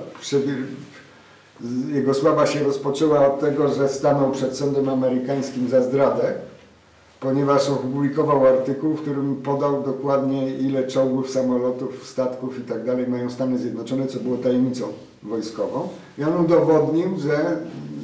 Jego sława się rozpoczęła od tego, że stanął przed sądem amerykańskim za zdradę, ponieważ opublikował artykuł, w którym podał dokładnie, ile czołgów, samolotów, statków i tak dalej mają Stany Zjednoczone, co było tajemnicą wojskową. I on udowodnił, że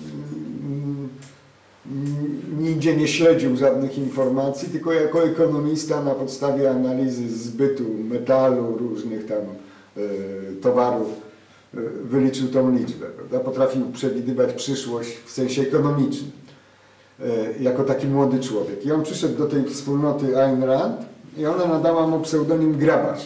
nigdzie nie śledził żadnych informacji, tylko jako ekonomista na podstawie analizy zbytu metalu, różnych tam towarów wyliczył tą liczbę. Prawda? Potrafił przewidywać przyszłość w sensie ekonomicznym. Jako taki młody człowiek. I on przyszedł do tej wspólnoty Ayn Rand i ona nadała mu pseudonim Grabarz.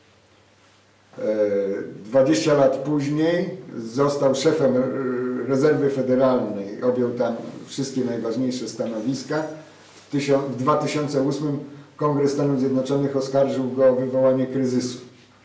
20 lat później został szefem rezerwy federalnej, objął tam wszystkie najważniejsze stanowiska. W 2008 Kongres Stanów Zjednoczonych oskarżył go o wywołanie kryzysu.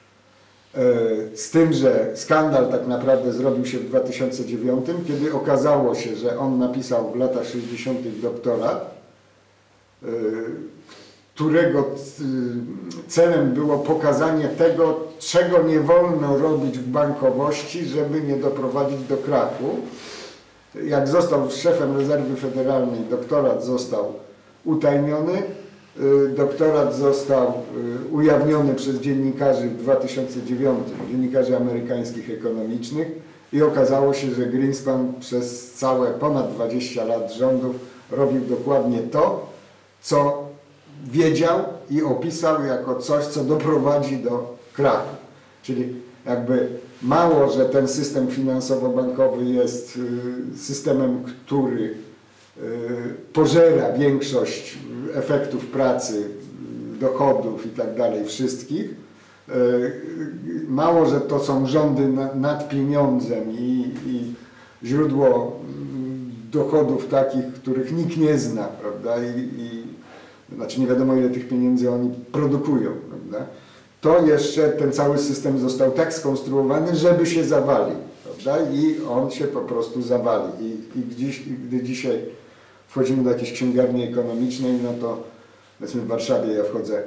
Z tym, że skandal tak naprawdę zrobił się w 2009, kiedy okazało się, że on napisał w latach 60. doktorat, którego celem było pokazanie tego, czego nie wolno robić w bankowości, żeby nie doprowadzić do krachu. Jak został szefem Rezerwy Federalnej, doktorat został utajniony, doktorat został ujawniony przez dziennikarzy w 2009, dziennikarzy amerykańskich ekonomicznych i okazało się, że Greenspan przez całe ponad 20 lat rządów robił dokładnie to, co wiedział i opisał jako coś, co doprowadzi do krachu. Czyli jakby mało, że ten system finansowo-bankowy jest systemem, który pożera większość efektów pracy, dochodów i tak dalej wszystkich. Mało, że to są rządy nad pieniądzem i źródło dochodów takich, których nikt nie zna, prawda? Znaczy nie wiadomo, ile tych pieniędzy oni produkują, prawda? To jeszcze ten cały system został tak skonstruowany, żeby się zawalił, prawda? I on się po prostu zawali. Gdy dzisiaj wchodzimy do jakiejś księgarni ekonomicznej, no to powiedzmy w Warszawie ja wchodzę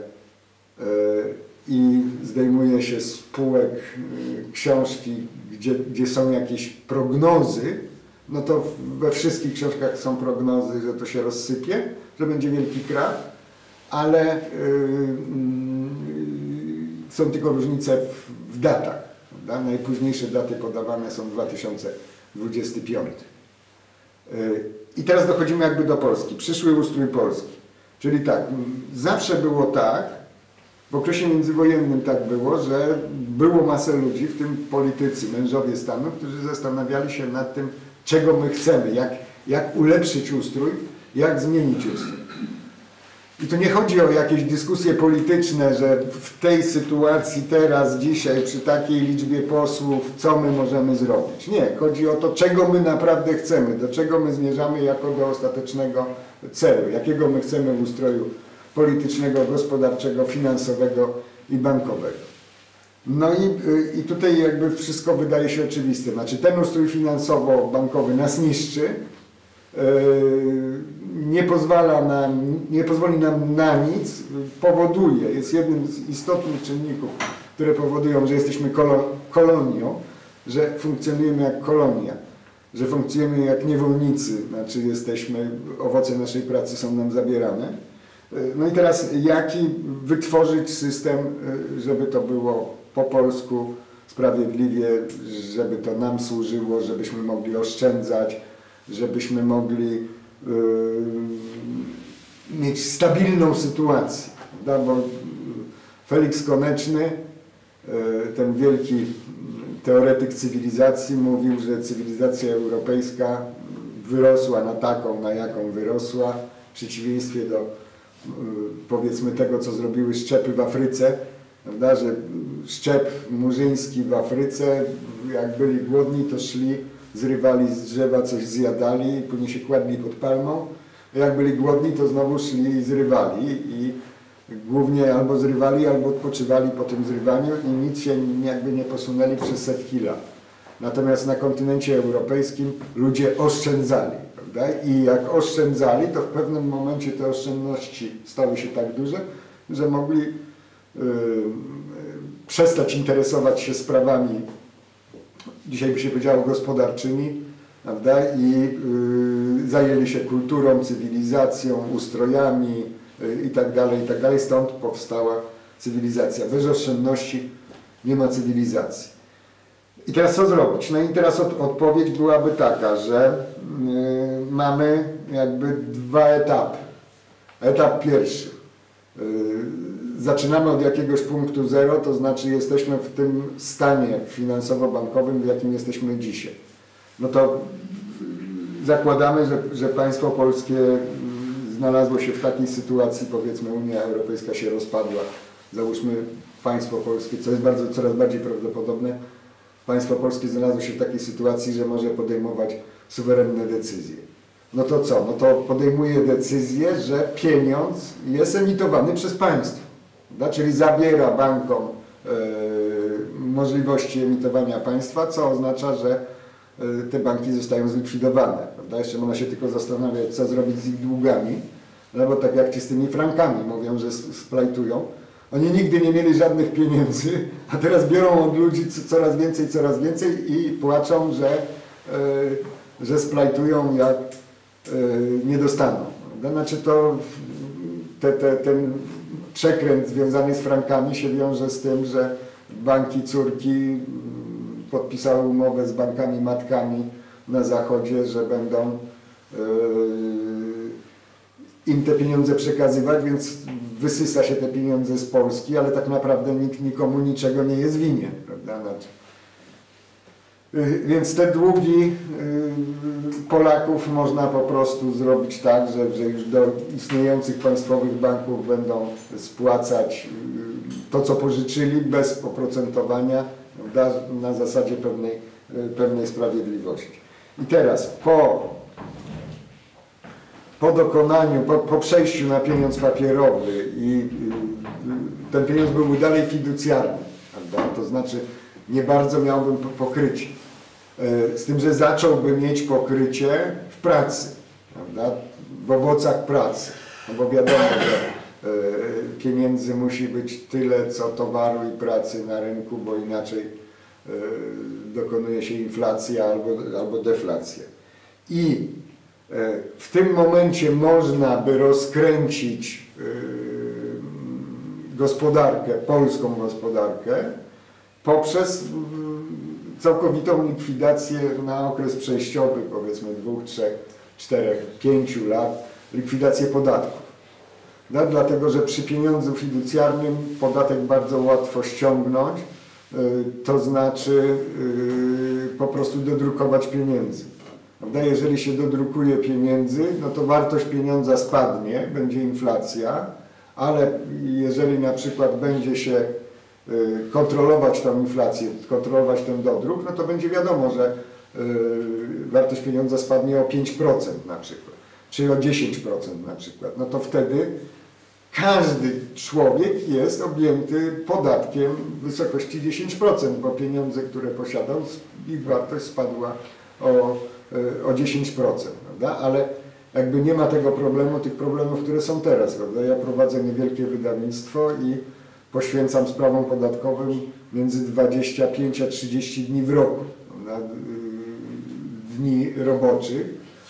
i zdejmuję się z półek książki, gdzie są jakieś prognozy, no to we wszystkich książkach są prognozy, że to się rozsypie, że będzie wielki krach, ale są tylko różnice w datach. Prawda? Najpóźniejsze daty podawane są 2025. I teraz dochodzimy jakby do Polski. Przyszły ustrój Polski. Czyli tak, zawsze było tak, w okresie międzywojennym tak było, że było masę ludzi, w tym politycy, mężowie stanu, którzy zastanawiali się nad tym, czego my chcemy, jak ulepszyć ustrój, jak zmienić ustrój. I tu nie chodzi o jakieś dyskusje polityczne, że w tej sytuacji teraz, dzisiaj, przy takiej liczbie posłów, co my możemy zrobić. Nie, chodzi o to, czego my naprawdę chcemy, do czego my zmierzamy jako do ostatecznego celu, jakiego my chcemy ustroju politycznego, gospodarczego, finansowego i bankowego. No i tutaj jakby wszystko wydaje się oczywiste. Znaczy ten ustrój finansowo-bankowy nas niszczy, nie pozwoli nam na nic, powoduje, jest jednym z istotnych czynników, które powodują, że jesteśmy kolonią, że funkcjonujemy jak kolonia, że funkcjonujemy jak niewolnicy, znaczy owoce naszej pracy są nam zabierane. No i teraz jaki wytworzyć system, żeby to było po polsku sprawiedliwie, żeby to nam służyło, żebyśmy mogli oszczędzać, żebyśmy mogli mieć stabilną sytuację, prawda? Bo Felix Koneczny, ten wielki teoretyk cywilizacji, mówił, że cywilizacja europejska wyrosła na taką, na jaką wyrosła, w przeciwieństwie do powiedzmy tego, co zrobiły szczepy w Afryce, prawda? Że szczep murzyński w Afryce, jak byli głodni, to szli, zrywali z drzewa, coś zjadali, później się kładli pod palmą. Jak byli głodni, to znowu szli i zrywali. I głównie albo zrywali, albo odpoczywali po tym zrywaniu i nic się jakby nie posunęli przez setki lat. Natomiast na kontynencie europejskim ludzie oszczędzali, prawda? I jak oszczędzali, to w pewnym momencie te oszczędności stały się tak duże, że mogli przestać interesować się sprawami, dzisiaj by się powiedziało, gospodarczymi, prawda? I zajęli się kulturą, cywilizacją, ustrojami i tak dalej. Stąd powstała cywilizacja. Bez oszczędności nie ma cywilizacji. I teraz co zrobić? No i teraz odpowiedź byłaby taka, że mamy jakby dwa etapy. Etap pierwszy. Zaczynamy od jakiegoś punktu zero, to znaczy jesteśmy w tym stanie finansowo-bankowym, w jakim jesteśmy dzisiaj. No to zakładamy, że państwo polskie znalazło się w takiej sytuacji, powiedzmy Unia Europejska się rozpadła, załóżmy państwo polskie, co jest coraz bardziej prawdopodobne, państwo polskie znalazło się w takiej sytuacji, że może podejmować suwerenne decyzje. No to co? No to podejmuje decyzję, że pieniądz jest emitowany przez państwo, prawda? Czyli zabiera bankom możliwości emitowania państwa, co oznacza, że te banki zostają zlikwidowane, prawda? Jeszcze można się tylko zastanawiać, co zrobić z ich długami, No bo tak jak ci z tymi frankami mówią, że splajtują. Oni nigdy nie mieli żadnych pieniędzy, a teraz biorą od ludzi coraz więcej i płaczą, że splajtują, jak nie dostaną. Znaczy to ten przekręt związany z frankami się wiąże z tym, że banki córki podpisały umowę z bankami matkami na zachodzie, że będą im te pieniądze przekazywać, więc wysysa się te pieniądze z Polski, ale tak naprawdę nikt nikomu niczego nie jest winien, prawda? Znaczy, więc te długi Polaków można po prostu zrobić tak, że już do istniejących państwowych banków będą spłacać to, co pożyczyli bez oprocentowania, prawda? Na zasadzie pewnej sprawiedliwości. I teraz po dokonaniu, po przejściu na pieniądz papierowy i ten pieniądz byłby dalej fiducjarny, prawda? To znaczy nie bardzo miałbym pokrycie. Z tym, że zacząłby mieć pokrycie w pracy, prawda? W owocach pracy. No bo wiadomo, że pieniędzy musi być tyle, co towaru i pracy na rynku, bo inaczej dokonuje się inflacja albo deflacja. I w tym momencie można by rozkręcić gospodarkę, polską gospodarkę, poprzez całkowitą likwidację na okres przejściowy, powiedzmy 2, 3, 4, 5 lat, likwidację podatków. No, dlatego, że przy pieniądzu fiducjarnym podatek bardzo łatwo ściągnąć, to znaczy po prostu dodrukować pieniędzy. Prawda? Jeżeli się dodrukuje pieniędzy, no to wartość pieniądza spadnie, będzie inflacja, ale jeżeli na przykład będzie się kontrolować tą inflację, kontrolować ten dodruk, no to będzie wiadomo, że wartość pieniądza spadnie o 5% na przykład, czy o 10% na przykład. No to wtedy każdy człowiek jest objęty podatkiem w wysokości 10%, bo pieniądze, które posiadał, ich wartość spadła o 10%, prawda? Ale jakby nie ma tego problemu, tych problemów, które są teraz, prawda? Ja prowadzę niewielkie wydawnictwo i poświęcam sprawom podatkowym między 25 a 30 dni w roku, na dni roboczych.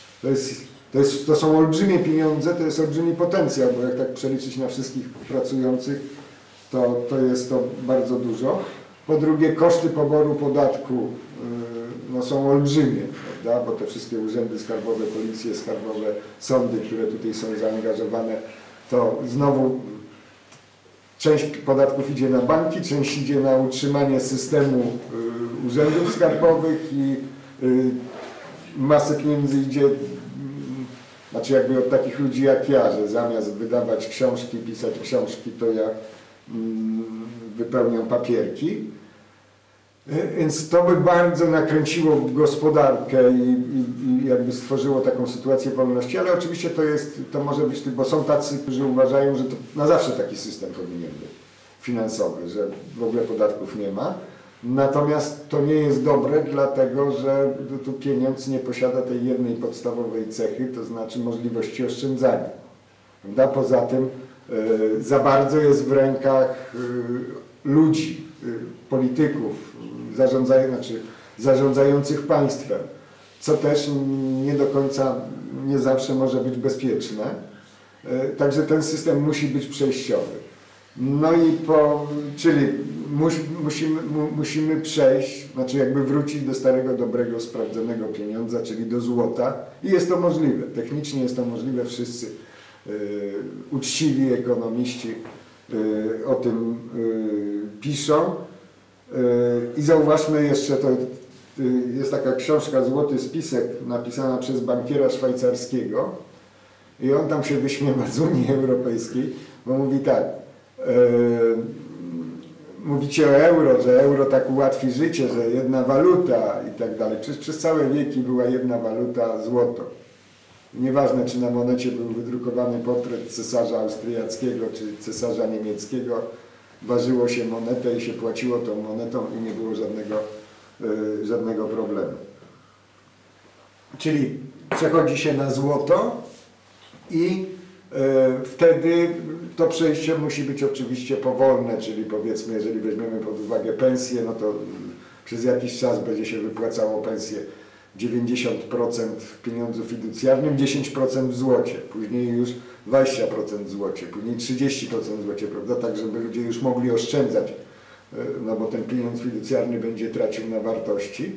To są olbrzymie pieniądze, to jest olbrzymi potencjał, bo jak tak przeliczyć na wszystkich pracujących, to jest to bardzo dużo. Po drugie, koszty poboru podatku no, są olbrzymie, prawda? Bo te wszystkie urzędy skarbowe, policje skarbowe, sądy, które tutaj są zaangażowane, to znowu część podatków idzie na banki, część idzie na utrzymanie systemu urzędów skarbowych i masę pieniędzy idzie, znaczy jakby od takich ludzi jak ja, że zamiast wydawać książki, pisać książki, to ja wypełniam papierki. Więc to by bardzo nakręciło gospodarkę i jakby stworzyło taką sytuację wolności, ale oczywiście to może być, bo są tacy, którzy uważają, że to na zawsze taki system powinien być finansowy, że w ogóle podatków nie ma. Natomiast to nie jest dobre, dlatego że tu pieniądz nie posiada tej jednej podstawowej cechy, to znaczy możliwości oszczędzania. Prawda? Poza tym za bardzo jest w rękach ludzi, polityków, zarządzających państwem, co też nie do końca, nie zawsze może być bezpieczne. Także ten system musi być przejściowy. No i czyli musimy przejść, znaczy jakby wrócić do starego, dobrego, sprawdzonego pieniądza, czyli do złota i jest to możliwe. Technicznie jest to możliwe, wszyscy uczciwi ekonomiści o tym piszą. I zauważmy jeszcze, to jest taka książka Złoty Spisek napisana przez bankiera szwajcarskiego i on tam się wyśmiewa z Unii Europejskiej, bo mówi tak, mówicie o euro, że euro tak ułatwi życie, że jedna waluta i tak dalej. Przecież przez całe wieki była jedna waluta, złoto. Nieważne, czy na monecie był wydrukowany portret cesarza austriackiego, czy cesarza niemieckiego, ważyło się monetę i się płaciło tą monetą i nie było żadnego problemu. Czyli przechodzi się na złoto i wtedy to przejście musi być oczywiście powolne, czyli powiedzmy, jeżeli weźmiemy pod uwagę pensję, no to przez jakiś czas będzie się wypłacało pensję 90% w pieniądzu fiducjarnym, 10% w złocie, później już 20% w złocie, później 30% w złocie, prawda, tak żeby ludzie już mogli oszczędzać, no bo ten pieniądz fiducjarny będzie tracił na wartości.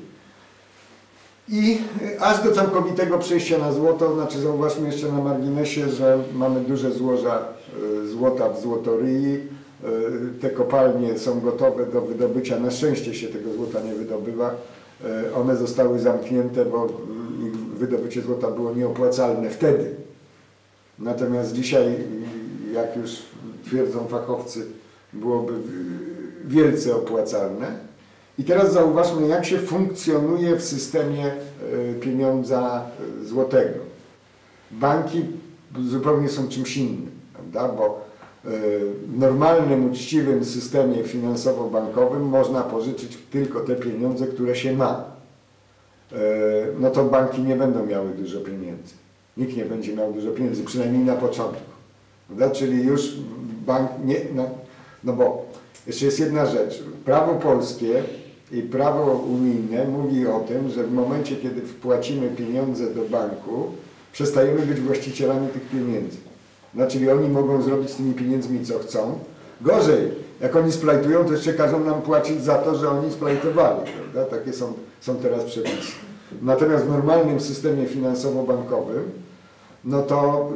I aż do całkowitego przejścia na złoto, znaczy zauważmy jeszcze na marginesie, że mamy duże złoża złota w złotoryi, te kopalnie są gotowe do wydobycia, na szczęście się tego złota nie wydobywa, one zostały zamknięte, bo ich wydobycie złota było nieopłacalne wtedy. Natomiast dzisiaj, jak już twierdzą fachowcy, byłoby wielce opłacalne. I teraz zauważmy, jak się funkcjonuje w systemie pieniądza złotego. Banki zupełnie są czymś innym, prawda? Bo w normalnym, uczciwym systemie finansowo-bankowym można pożyczyć tylko te pieniądze, które się ma. No to banki nie będą miały dużo pieniędzy. Nikt nie będzie miał dużo pieniędzy, przynajmniej na początku. Prawda? Czyli już bank nie... No bo jeszcze jest jedna rzecz. Prawo polskie i prawo unijne mówi o tym, że w momencie, kiedy wpłacimy pieniądze do banku, przestajemy być właścicielami tych pieniędzy. No, czyli oni mogą zrobić z tymi pieniędzmi co chcą. Gorzej, jak oni splajtują, to jeszcze każą nam płacić za to, że oni splajtowali. Prawda? Takie są teraz przepisy. Natomiast w normalnym systemie finansowo-bankowym, no to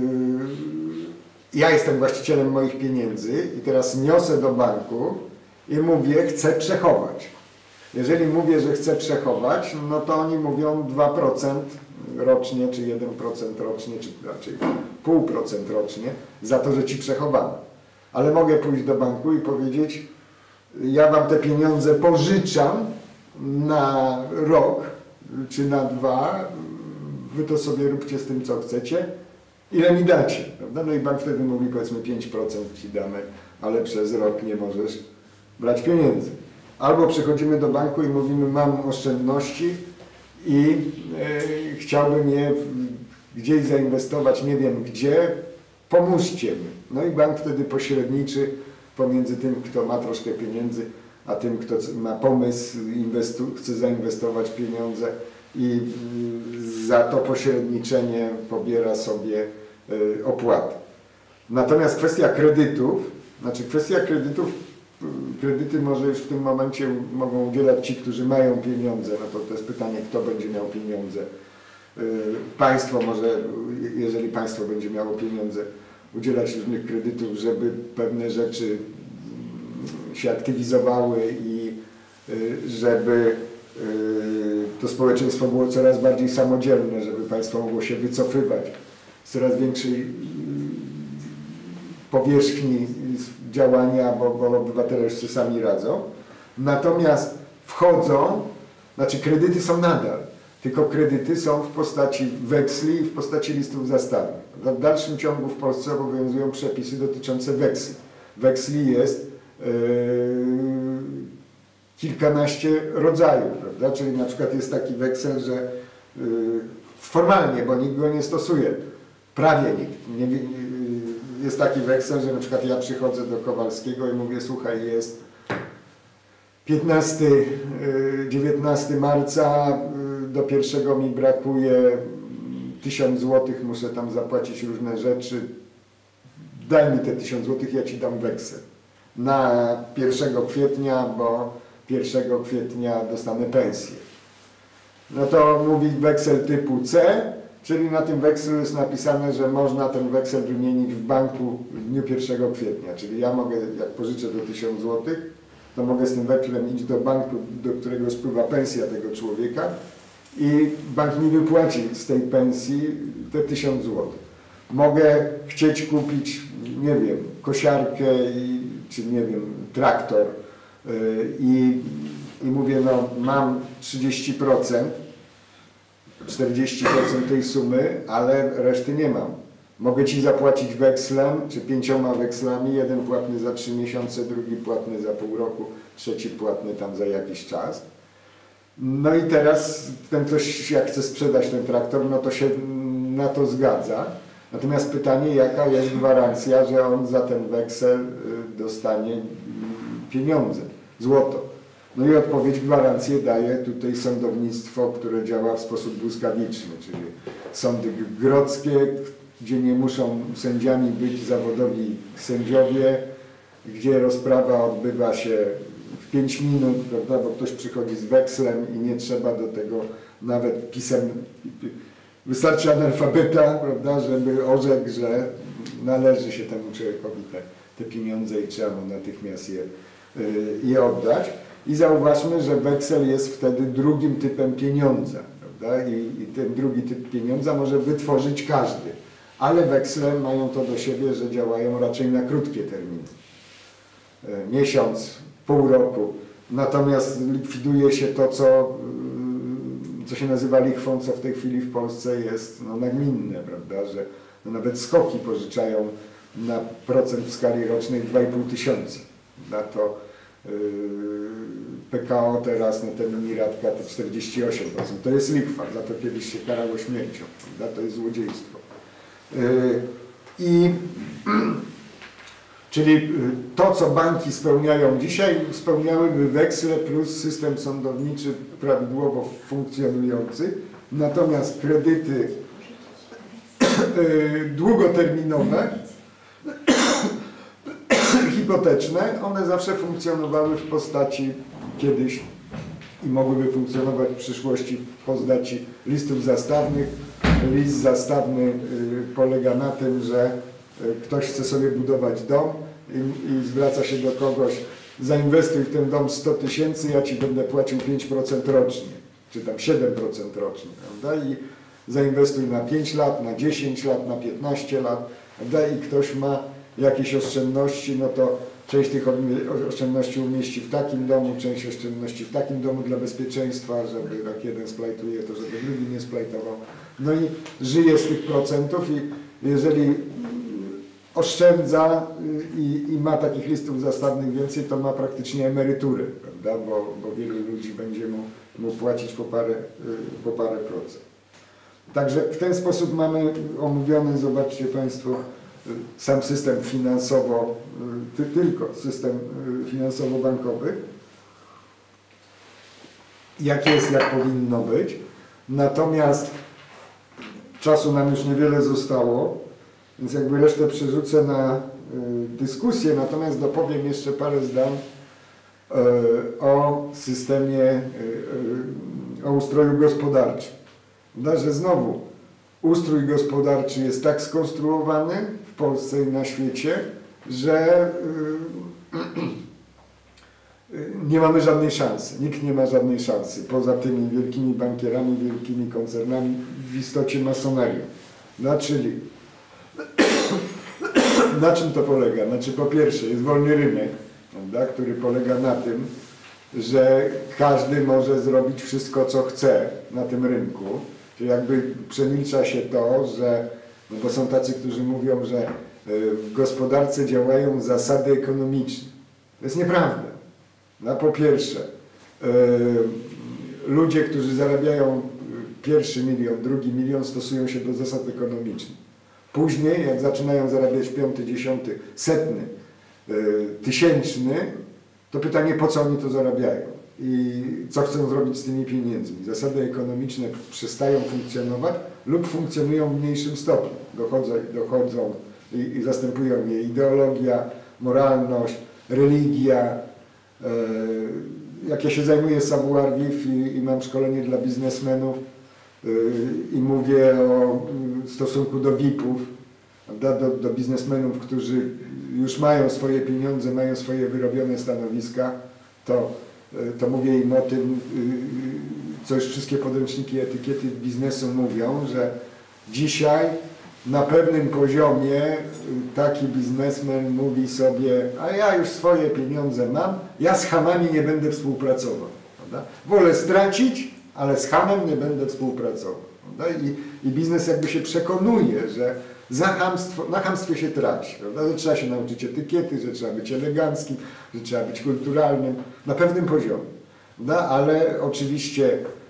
ja jestem właścicielem moich pieniędzy i teraz niosę do banku i mówię, chcę przechować. Jeżeli mówię, że chcę przechować, no to oni mówią 2% rocznie, czy 1% rocznie, czy raczej 0,5% rocznie za to, że ci przechowamy. Ale mogę pójść do banku i powiedzieć, ja wam te pieniądze pożyczam na rok, czy na 2, wy to sobie róbcie z tym, co chcecie, ile mi dacie, prawda? No i bank wtedy mówi, powiedzmy 5% ci damy, ale przez rok nie możesz brać pieniędzy. Albo przychodzimy do banku i mówimy, mam oszczędności i chciałbym je gdzieś zainwestować, nie wiem gdzie, pomóżcie mi. No i bank wtedy pośredniczy pomiędzy tym, kto ma troszkę pieniędzy, a tym, kto ma pomysł, chce zainwestować pieniądze i za to pośredniczenie pobiera sobie opłaty. Natomiast kwestia kredytów, kredyty może już w tym momencie mogą udzielać ci, którzy mają pieniądze, no to jest pytanie, kto będzie miał pieniądze. Państwo może, jeżeli państwo będzie miało pieniądze, udzielać różnych kredytów, żeby pewne rzeczy się aktywizowały i żeby to społeczeństwo było coraz bardziej samodzielne, żeby państwo mogło się wycofywać z coraz większej powierzchni działania, bo obywatele już sobie sami radzą. Natomiast kredyty są nadal, tylko kredyty są w postaci weksli i w postaci listów zastawnych. W dalszym ciągu w Polsce obowiązują przepisy dotyczące weksli. Weksli jest kilkanaście rodzajów, prawda? Czyli na przykład jest taki weksel, że formalnie, bo nikt go nie stosuje, prawie nikt. Jest taki weksel, że na przykład ja przychodzę do Kowalskiego i mówię, słuchaj, jest 19 marca, do 1 mi brakuje 1000 zł, muszę tam zapłacić różne rzeczy, daj mi te 1000 zł, ja ci dam weksel na 1 kwietnia, bo 1 kwietnia dostanę pensję. No to mówi weksel typu C, czyli na tym wekselu jest napisane, że można ten weksel wymienić w banku w dniu 1 kwietnia. Czyli ja mogę, jak pożyczę do 1000 zł, to mogę z tym wekslem iść do banku, do którego spływa pensja tego człowieka i bank mi wypłaci z tej pensji te 1000 zł. Mogę chcieć kupić, nie wiem, kosiarkę czy nie wiem, traktor i mówię, no mam 30%, 40% tej sumy, ale reszty nie mam. Mogę ci zapłacić wekslem, czy 5 wekslami, jeden płatny za 3 miesiące, drugi płatny za pół roku, trzeci płatny tam za jakiś czas. No i teraz ten ktoś, jak chce sprzedać ten traktor, no to się na to zgadza. Natomiast pytanie, jaka jest gwarancja, że on za ten weksel dostanie pieniądze, złoto. No i odpowiedź, gwarancję daje tutaj sądownictwo, które działa w sposób błyskawiczny, czyli sądy grodzkie, gdzie nie muszą sędziami być zawodowi sędziowie, gdzie rozprawa odbywa się w 5 minut, prawda, bo ktoś przychodzi z wekslem i nie trzeba do tego nawet wystarczy analfabeta, prawda, żeby orzekł, że należy się temu człowiekowi te pieniądze i trzeba mu natychmiast je oddać. I zauważmy, że weksel jest wtedy drugim typem pieniądza, prawda? I ten drugi typ pieniądza może wytworzyć każdy, ale weksle mają to do siebie, że działają raczej na krótkie terminy. Miesiąc, pół roku. Natomiast likwiduje się to, co się nazywa lichwą, co w tej chwili w Polsce jest no, nagminne, prawda? Że no, nawet SKOK-i pożyczają na procent w skali rocznej 2,5 tysiąca. Na to PKO teraz na ten Uniratka to 48%. To jest lichwa, za to kiedyś się karało śmiercią, prawda? To jest złodziejstwo. Czyli to, co banki spełniają dzisiaj, spełniałyby weksle plus system sądowniczy prawidłowo funkcjonujący, natomiast kredyty długoterminowe, hipoteczne, one zawsze funkcjonowały w postaci kiedyś i mogłyby funkcjonować w przyszłości w postaci listów zastawnych. List zastawny polega na tym, że ktoś chce sobie budować dom i zwraca się do kogoś, zainwestuj w ten dom 100 tysięcy, ja Ci będę płacił 5% rocznie, czy tam 7% rocznie, prawda? I zainwestuj na 5 lat, na 10 lat, na 15 lat, prawda? I ktoś ma jakieś oszczędności, no to część tych oszczędności umieści w takim domu, część oszczędności w takim domu dla bezpieczeństwa, żeby jak jeden splajtuje, to żeby drugi nie splajtował. No i żyje z tych procentów i jeżeli oszczędza i ma takich listów zastawnych więcej, to ma praktycznie emeryturę, prawda? Bo wielu ludzi będzie mu płacić po parę procent. Także w ten sposób mamy omówiony, zobaczcie Państwo, sam system finansowo, tylko system finansowo-bankowy, jak jest, jak powinno być. Natomiast czasu nam już niewiele zostało, więc jakby resztę przerzucę na dyskusję, natomiast dopowiem jeszcze parę zdań o systemie, o ustroju gospodarczym. Że znowu ustrój gospodarczy jest tak skonstruowany w Polsce i na świecie, że nie mamy żadnej szansy. Nikt nie ma żadnej szansy. Poza tymi wielkimi bankierami, wielkimi koncernami, w istocie masonerią. Czyli na czym to polega? Znaczy po pierwsze jest wolny rynek, prawda, który polega na tym, że każdy może zrobić wszystko, co chce na tym rynku. Czyli jakby przemilcza się to, że, no bo są tacy, którzy mówią, że w gospodarce działają zasady ekonomiczne. To jest nieprawda. No, po pierwsze, ludzie, którzy zarabiają pierwszy milion, drugi milion, stosują się do zasad ekonomicznych. Później, jak zaczynają zarabiać 5., 10., 100., 1000, to pytanie, po co oni to zarabiają i co chcą zrobić z tymi pieniędzmi. Zasady ekonomiczne przestają funkcjonować lub funkcjonują w mniejszym stopniu. Dochodzą i zastępują je ideologia, moralność, religia. Jak ja się zajmuję savoir-vivre i mam szkolenie dla biznesmenów i mówię o stosunku do VIP-ów, do biznesmenów, którzy już mają swoje pieniądze, mają swoje wyrobione stanowiska, to mówię im o tym, co już wszystkie podręczniki etykiety biznesu mówią, że dzisiaj na pewnym poziomie taki biznesmen mówi sobie, a ja już swoje pieniądze mam, ja z chamami nie będę współpracował. Prawda? Wolę stracić, ale z chamem nie będę współpracował. I biznes jakby się przekonuje, że na chamstwie się traci, prawda? Że trzeba się nauczyć etykiety, że trzeba być eleganckim, że trzeba być kulturalnym na pewnym poziomie. Ale oczywiście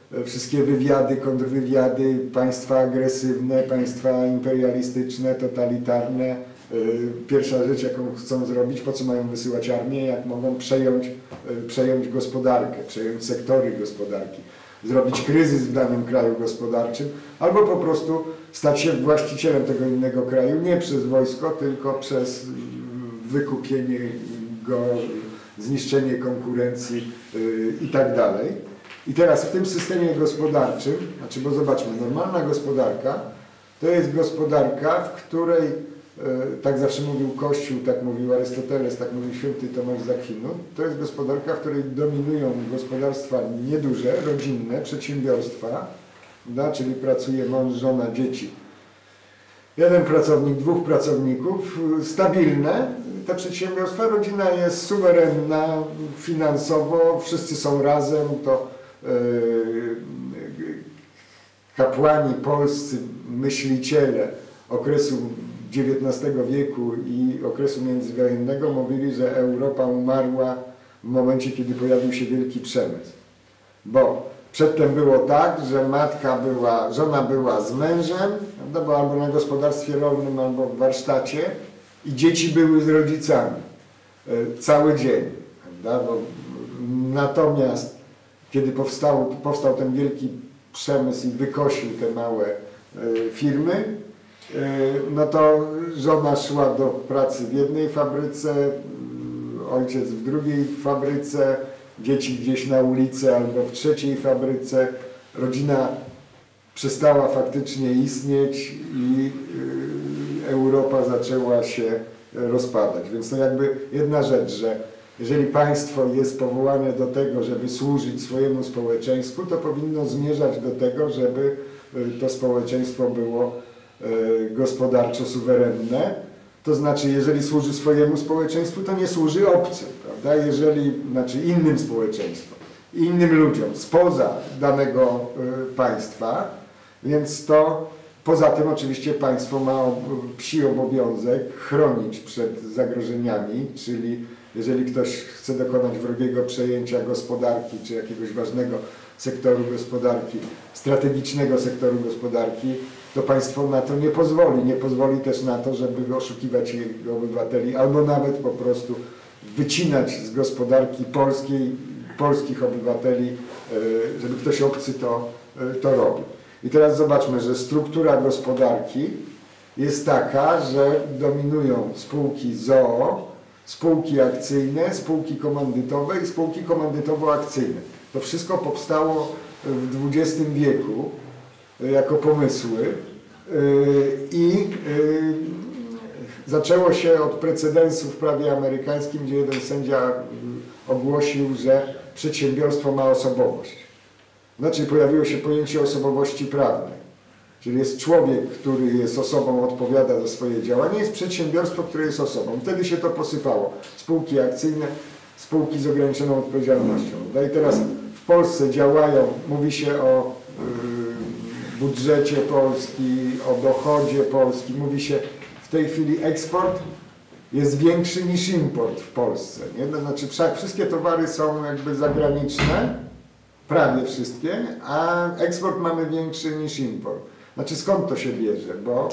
wszystkie wywiady, kontrwywiady, państwa agresywne, państwa imperialistyczne, totalitarne. Pierwsza rzecz, jaką chcą zrobić, po co mają wysyłać armię, jak mogą przejąć gospodarkę, przejąć sektory gospodarki, zrobić kryzys w danym kraju gospodarczym, albo po prostu stać się właścicielem tego innego kraju, nie przez wojsko, tylko przez wykupienie go, zniszczenie konkurencji i tak dalej. I teraz w tym systemie gospodarczym, znaczy, bo zobaczmy, normalna gospodarka to jest gospodarka, w której, tak zawsze mówił Kościół, tak mówił Arystoteles, tak mówił święty Tomasz z Akwinu, to jest gospodarka, w której dominują gospodarstwa nieduże, rodzinne, przedsiębiorstwa, czyli pracuje mąż, żona, dzieci. Jeden pracownik, dwóch pracowników, stabilne te przedsiębiorstwa, rodzina jest suwerenna finansowo, wszyscy są razem, to kapłani polscy, myśliciele okresu XIX wieku i okresu międzywojennego mówili, że Europa umarła w momencie, kiedy pojawił się wielki przemysł. Bo przedtem było tak, że żona była z mężem, prawda, albo na gospodarstwie rolnym, albo w warsztacie i dzieci były z rodzicami cały dzień. Prawda? Natomiast kiedy powstał ten wielki przemysł i wykosił te małe firmy, no to żona szła do pracy w jednej fabryce, ojciec w drugiej fabryce, dzieci gdzieś na ulicy albo w trzeciej fabryce. Rodzina przestała faktycznie istnieć i Europa zaczęła się rozpadać. Więc to jakby jedna rzecz, że jeżeli państwo jest powołane do tego, żeby służyć swojemu społeczeństwu, to powinno zmierzać do tego, żeby to społeczeństwo było gospodarczo suwerenne. To znaczy, jeżeli służy swojemu społeczeństwu, to nie służy obcym, prawda? Znaczy innym społeczeństwom, innym ludziom spoza danego państwa, więc to poza tym oczywiście państwo ma psi obowiązek chronić przed zagrożeniami, czyli jeżeli ktoś chce dokonać wrogiego przejęcia gospodarki czy jakiegoś ważnego sektoru gospodarki, strategicznego sektoru gospodarki, to państwo na to nie pozwoli. Nie pozwoli też na to, żeby oszukiwać jego obywateli, albo nawet po prostu wycinać z gospodarki polskich obywateli, żeby ktoś obcy to robił. I teraz zobaczmy, że struktura gospodarki jest taka, że dominują spółki z o.o., spółki akcyjne, spółki komandytowe i spółki komandytowo-akcyjne. To wszystko powstało w XX wieku jako pomysły i zaczęło się od precedensu w prawie amerykańskim, gdzie jeden sędzia ogłosił, że przedsiębiorstwo ma osobowość. Znaczy pojawiło się pojęcie osobowości prawnej. Czyli jest człowiek, który jest osobą, odpowiada za swoje działanie, jest przedsiębiorstwo, które jest osobą. Wtedy się to posypało. Spółki akcyjne, spółki z ograniczoną odpowiedzialnością. No i teraz w Polsce działają, mówi się o budżecie Polski, o dochodzie Polski, mówi się w tej chwili eksport jest większy niż import w Polsce. Nie? To znaczy wszystkie towary są jakby zagraniczne, prawie wszystkie, a eksport mamy większy niż import. Znaczy skąd to się bierze? Bo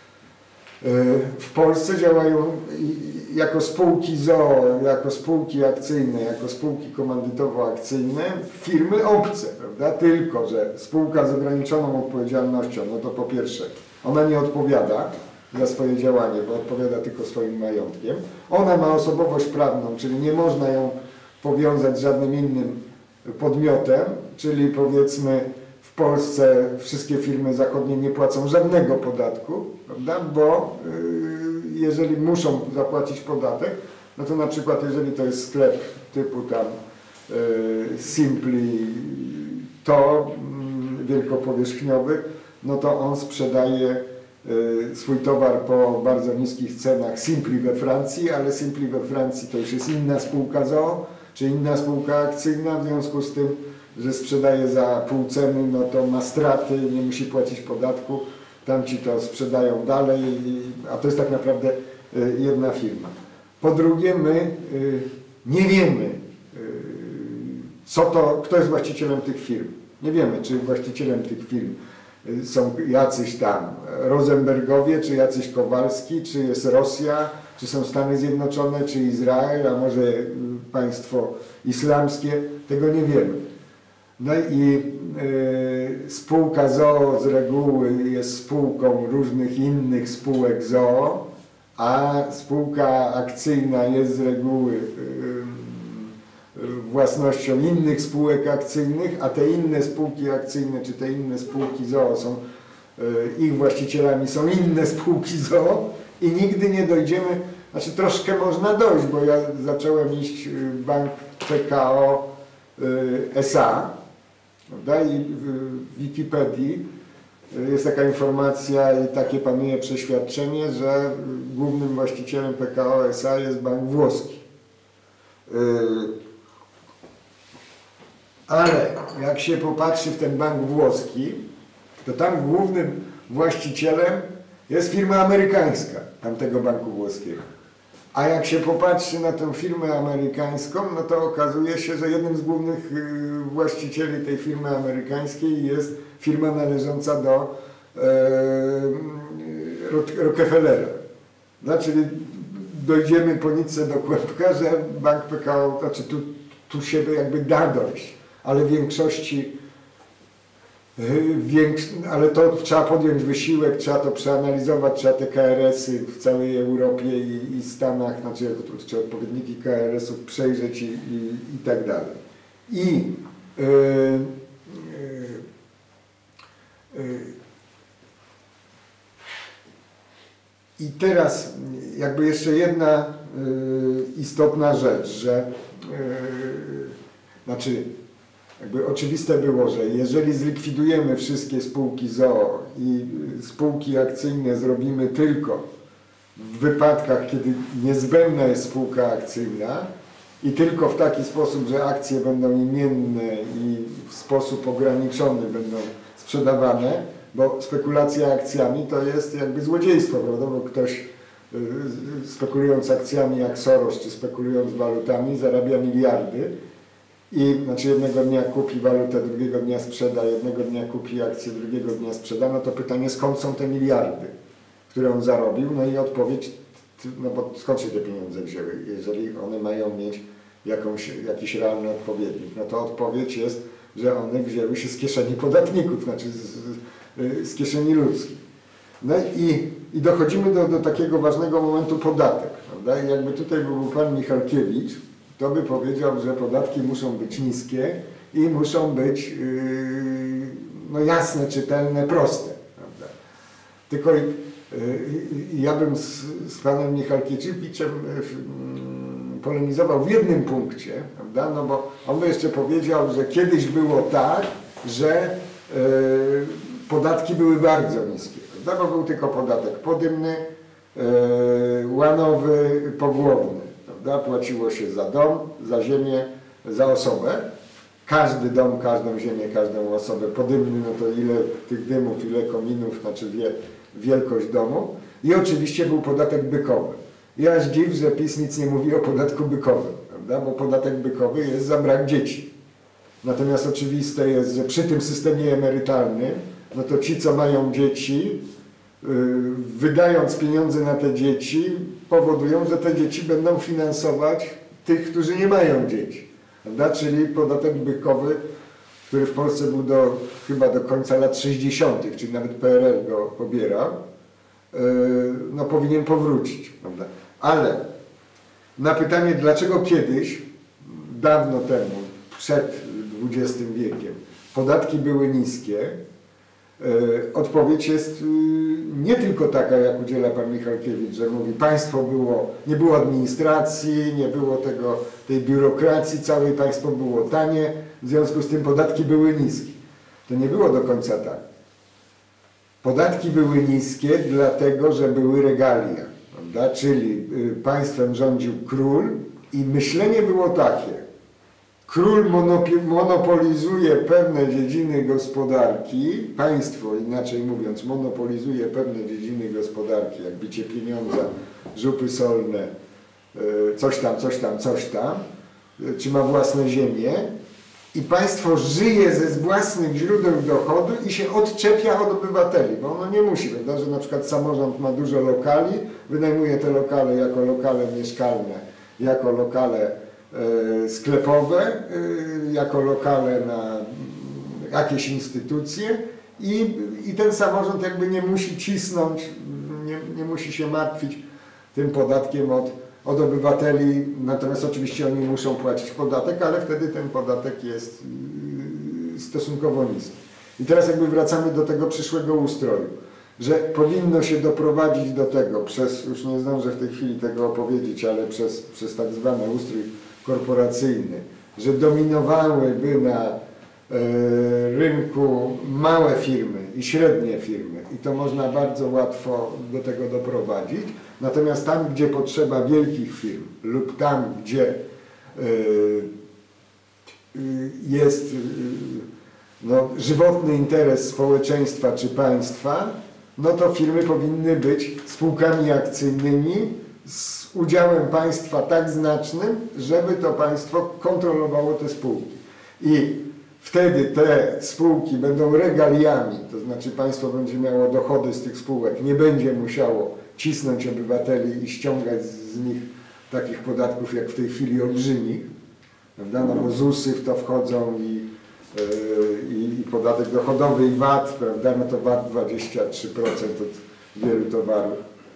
w Polsce działają jako spółki z o.o., jako spółki akcyjne, jako spółki komandytowo-akcyjne firmy obce, prawda? Tylko że spółka z ograniczoną odpowiedzialnością, no to po pierwsze, ona nie odpowiada za swoje działanie, bo odpowiada tylko swoim majątkiem. Ona ma osobowość prawną, czyli nie można ją powiązać z żadnym innym podmiotem, czyli powiedzmy w Polsce wszystkie firmy zachodnie nie płacą żadnego podatku, prawda? Bo jeżeli muszą zapłacić podatek, no to na przykład jeżeli to jest sklep typu tam Simply, to wielkopowierzchniowy, no to on sprzedaje swój towar po bardzo niskich cenach Simply we Francji, ale Simply we Francji to już jest inna spółka z o.o., czy inna spółka akcyjna, w związku z tym, że sprzedaje za pół ceny, no to ma straty, nie musi płacić podatku, tamci to sprzedają dalej, a to jest tak naprawdę jedna firma. Po drugie, my nie wiemy, kto jest właścicielem tych firm. Nie wiemy, czy właścicielem tych firm są jacyś tam Rosenbergowie, czy jacyś Kowalski, czy jest Rosja, czy są Stany Zjednoczone, czy Izrael, a może państwo islamskie, tego nie wiemy. No i spółka ZOO z reguły jest spółką różnych innych spółek ZOO, a spółka akcyjna jest z reguły własnością innych spółek akcyjnych, a te inne spółki akcyjne, czy te inne spółki ZOO są, ich właścicielami są inne spółki ZOO i nigdy nie dojdziemy, znaczy troszkę można dojść, bo ja zacząłem iść bank PKO SA, prawda? I w Wikipedii jest taka informacja i takie panuje przeświadczenie, że głównym właścicielem PKO SA jest bank włoski. Ale jak się popatrzy w ten bank włoski, to tam głównym właścicielem jest firma amerykańska tamtego banku włoskiego. A jak się popatrzy na tę firmę amerykańską, no to okazuje się, że jednym z głównych właścicieli tej firmy amerykańskiej jest firma należąca do Rockefellera. Czyli dojdziemy po nitce do kłębka, że bank PKO, znaczy tu się jakby da dojść, ale w większości, ale to trzeba podjąć wysiłek, trzeba to przeanalizować, trzeba te KRS-y w całej Europie i Stanach, znaczy czy odpowiedniki KRS-ów przejrzeć i tak dalej. I teraz jakby jeszcze jedna istotna rzecz, że znaczy jakby oczywiste było, że jeżeli zlikwidujemy wszystkie spółki ZOO i spółki akcyjne zrobimy tylko w wypadkach, kiedy niezbędna jest spółka akcyjna i tylko w taki sposób, że akcje będą imienne i w sposób ograniczony będą sprzedawane, bo spekulacja akcjami to jest jakby złodziejstwo, prawda? Bo ktoś spekulując akcjami jak Soros, czy spekulując walutami zarabia miliardy i znaczy jednego dnia kupi walutę, drugiego dnia sprzeda, jednego dnia kupi akcję, drugiego dnia sprzeda, no to pytanie, skąd są te miliardy, które on zarobił? No i odpowiedź, no bo skąd się te pieniądze wzięły, jeżeli one mają mieć jakiś realny odpowiednik? No to odpowiedź jest, że one wzięły się z kieszeni podatników, znaczy z kieszeni ludzkich. No i dochodzimy do takiego ważnego momentu, podatek, prawda? I jakby tutaj był pan Michalkiewicz, to by powiedział, że podatki muszą być niskie i muszą być no jasne, czytelne, proste, prawda? Tylko ja bym z panem Michalkiewiczem polemizował w jednym punkcie, prawda? No bo on by jeszcze powiedział, że kiedyś było tak, że podatki były bardzo niskie, prawda? Bo był tylko podatek podymny, łanowy, pogłowny, prawda? Płaciło się za dom, za ziemię, za osobę. Każdy dom, każdą ziemię, każdą osobę. Podymny, no to ile tych dymów, ile kominów, znaczy wielkość domu. I oczywiście był podatek bykowy. I aż dziw, że PiS nic nie mówi o podatku bykowym, prawda? Bo podatek bykowy jest za brak dzieci. Natomiast oczywiste jest, że przy tym systemie emerytalnym, no to ci, co mają dzieci, wydając pieniądze na te dzieci, powodują, że te dzieci będą finansować tych, którzy nie mają dzieci. Prawda? Czyli podatek bykowy, który w Polsce był chyba do końca lat 60., czyli nawet PRL go pobierał, no powinien powrócić. Prawda? Ale na pytanie, dlaczego kiedyś, dawno temu, przed XX wiekiem, podatki były niskie, odpowiedź jest nie tylko taka, jak udziela pan Michalkiewicz, że mówi, państwo nie było administracji, nie było tej biurokracji całej, państwo było tanie, w związku z tym podatki były niskie. To nie było do końca tak. Podatki były niskie dlatego, że były regalia, prawda? Czyli państwem rządził król i myślenie było takie: król monopolizuje pewne dziedziny gospodarki, państwo, inaczej mówiąc, monopolizuje pewne dziedziny gospodarki, jak bicie pieniądza, żupy solne, coś tam, czy ma własne ziemie i państwo żyje ze własnych źródeł dochodu i się odczepia od obywateli, bo ono nie musi, prawda, że na przykład samorząd ma dużo lokali, wynajmuje te lokale jako lokale mieszkalne, jako lokale sklepowe, jako lokale na jakieś instytucje i ten samorząd jakby nie musi cisnąć, nie musi się martwić tym podatkiem od obywateli, natomiast oczywiście oni muszą płacić podatek, ale wtedy ten podatek jest stosunkowo niski. I teraz jakby wracamy do tego przyszłego ustroju, że powinno się doprowadzić do tego, już nie zdążę w tej chwili tego opowiedzieć, ale przez tak zwany ustrój korporacyjny, że dominowałyby na rynku małe firmy i średnie firmy i to można bardzo łatwo do tego doprowadzić. Natomiast tam, gdzie potrzeba wielkich firm lub tam, gdzie jest żywotny interes społeczeństwa czy państwa, no to firmy powinny być spółkami akcyjnymi z udziałem państwa tak znacznym, żeby to państwo kontrolowało te spółki. I wtedy te spółki będą regaliami, to znaczy państwo będzie miało dochody z tych spółek, nie będzie musiało cisnąć obywateli i ściągać z nich takich podatków jak w tej chwili olbrzymich, prawda? No bo ZUS-y w to wchodzą i podatek dochodowy i VAT, prawda? No to VAT 23% od wielu towarów.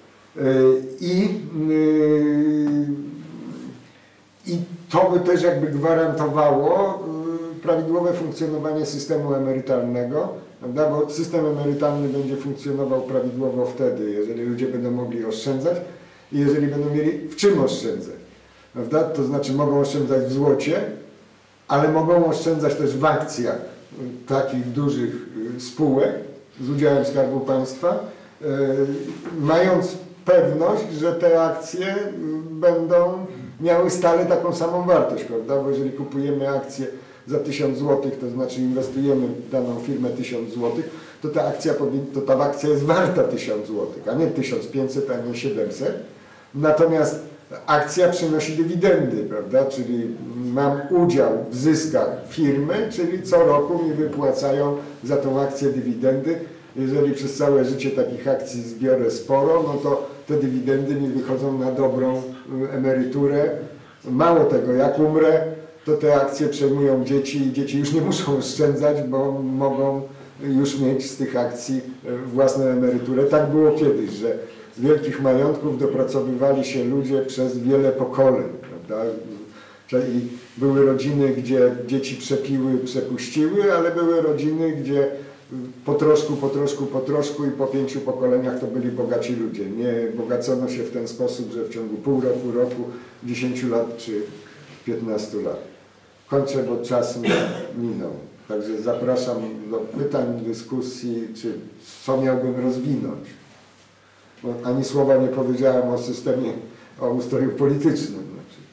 I to by też jakby gwarantowało prawidłowe funkcjonowanie systemu emerytalnego, prawda? Bo system emerytalny będzie funkcjonował prawidłowo wtedy, jeżeli ludzie będą mogli oszczędzać i jeżeli będą mieli w czym oszczędzać. Prawda? To znaczy mogą oszczędzać w złocie, ale mogą oszczędzać też w akcjach takich dużych spółek z udziałem Skarbu Państwa, mając pewność, że te akcje będą miały stale taką samą wartość, prawda? Bo jeżeli kupujemy akcje za 1000 zł, to znaczy inwestujemy w daną firmę 1000 zł, to ta akcja jest warta 1000 zł, a nie 1500, a nie 700. Natomiast akcja przynosi dywidendy, prawda? Czyli mam udział w zyskach firmy, czyli co roku mi wypłacają za tą akcję dywidendy. Jeżeli przez całe życie takich akcji zbiorę sporo, no to te dywidendy mi wychodzą na dobrą emeryturę. Mało tego, jak umrę, to te akcje przejmują dzieci i dzieci już nie muszą oszczędzać, bo mogą już mieć z tych akcji własną emeryturę. Tak było kiedyś, że z wielkich majątków dopracowywali się ludzie przez wiele pokoleń, prawda? I były rodziny, gdzie dzieci przepiły, przepuściły, ale były rodziny, gdzie po troszku i po 5 pokoleniach to byli bogaci ludzie. Nie bogacono się w ten sposób, że w ciągu pół roku, 10 lat czy 15 lat. Kończę, bo czas minął. Także zapraszam do pytań, dyskusji, czy co miałbym rozwinąć. Bo ani słowa nie powiedziałem o systemie, o ustroju politycznym.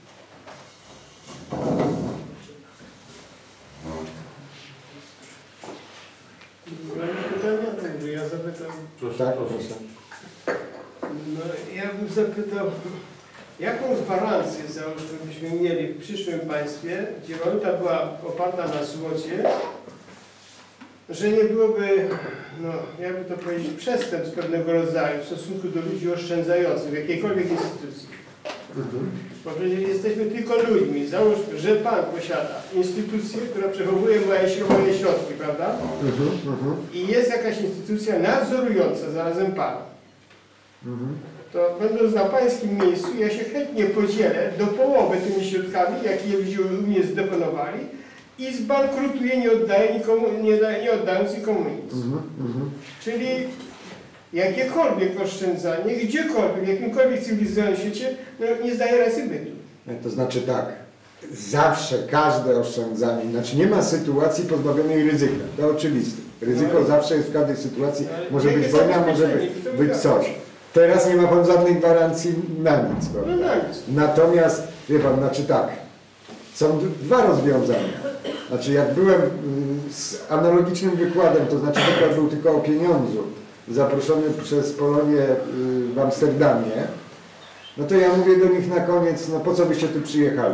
Ja zapytam. Tak, proszę. No, ja bym zapytał, jaką gwarancję, załóżmy, byśmy mieli w przyszłym państwie, gdzie waluta była oparta na złocie, że nie byłoby, no jakby to powiedzieć, przestępstw pewnego rodzaju w stosunku do ludzi oszczędzających w jakiejkolwiek instytucji. Bo przecież jesteśmy tylko ludźmi. Załóżmy, że Pan posiada instytucję, która przechowuje moje środki, prawda? I jest jakaś instytucja nadzorująca zarazem Pana. To będąc na Pańskim miejscu, ja się chętnie podzielę do połowy tymi środkami, jakie u mnie zdeponowali i zbankrutuję, nie oddając nikomu nic. Czyli jakiekolwiek oszczędzanie, gdziekolwiek, w jakimkolwiek cywilizowanym świecie, no, nie zdaje racji bytu. To znaczy tak, zawsze każde oszczędzanie, znaczy nie ma sytuacji pozbawionej ryzyka, to oczywiste. Ryzyko zawsze jest w każdej sytuacji, może być wojna, może być coś. Teraz nie ma Pan żadnej gwarancji na nic. No, na nic. Natomiast, wie Pan, znaczy tak, są dwa rozwiązania. Znaczy jak byłem z analogicznym wykładem, to znaczy wykład był tylko o pieniądzu, zaproszony przez Polonię w Amsterdamie, no to ja mówię do nich na koniec, no po co byście tu przyjechali?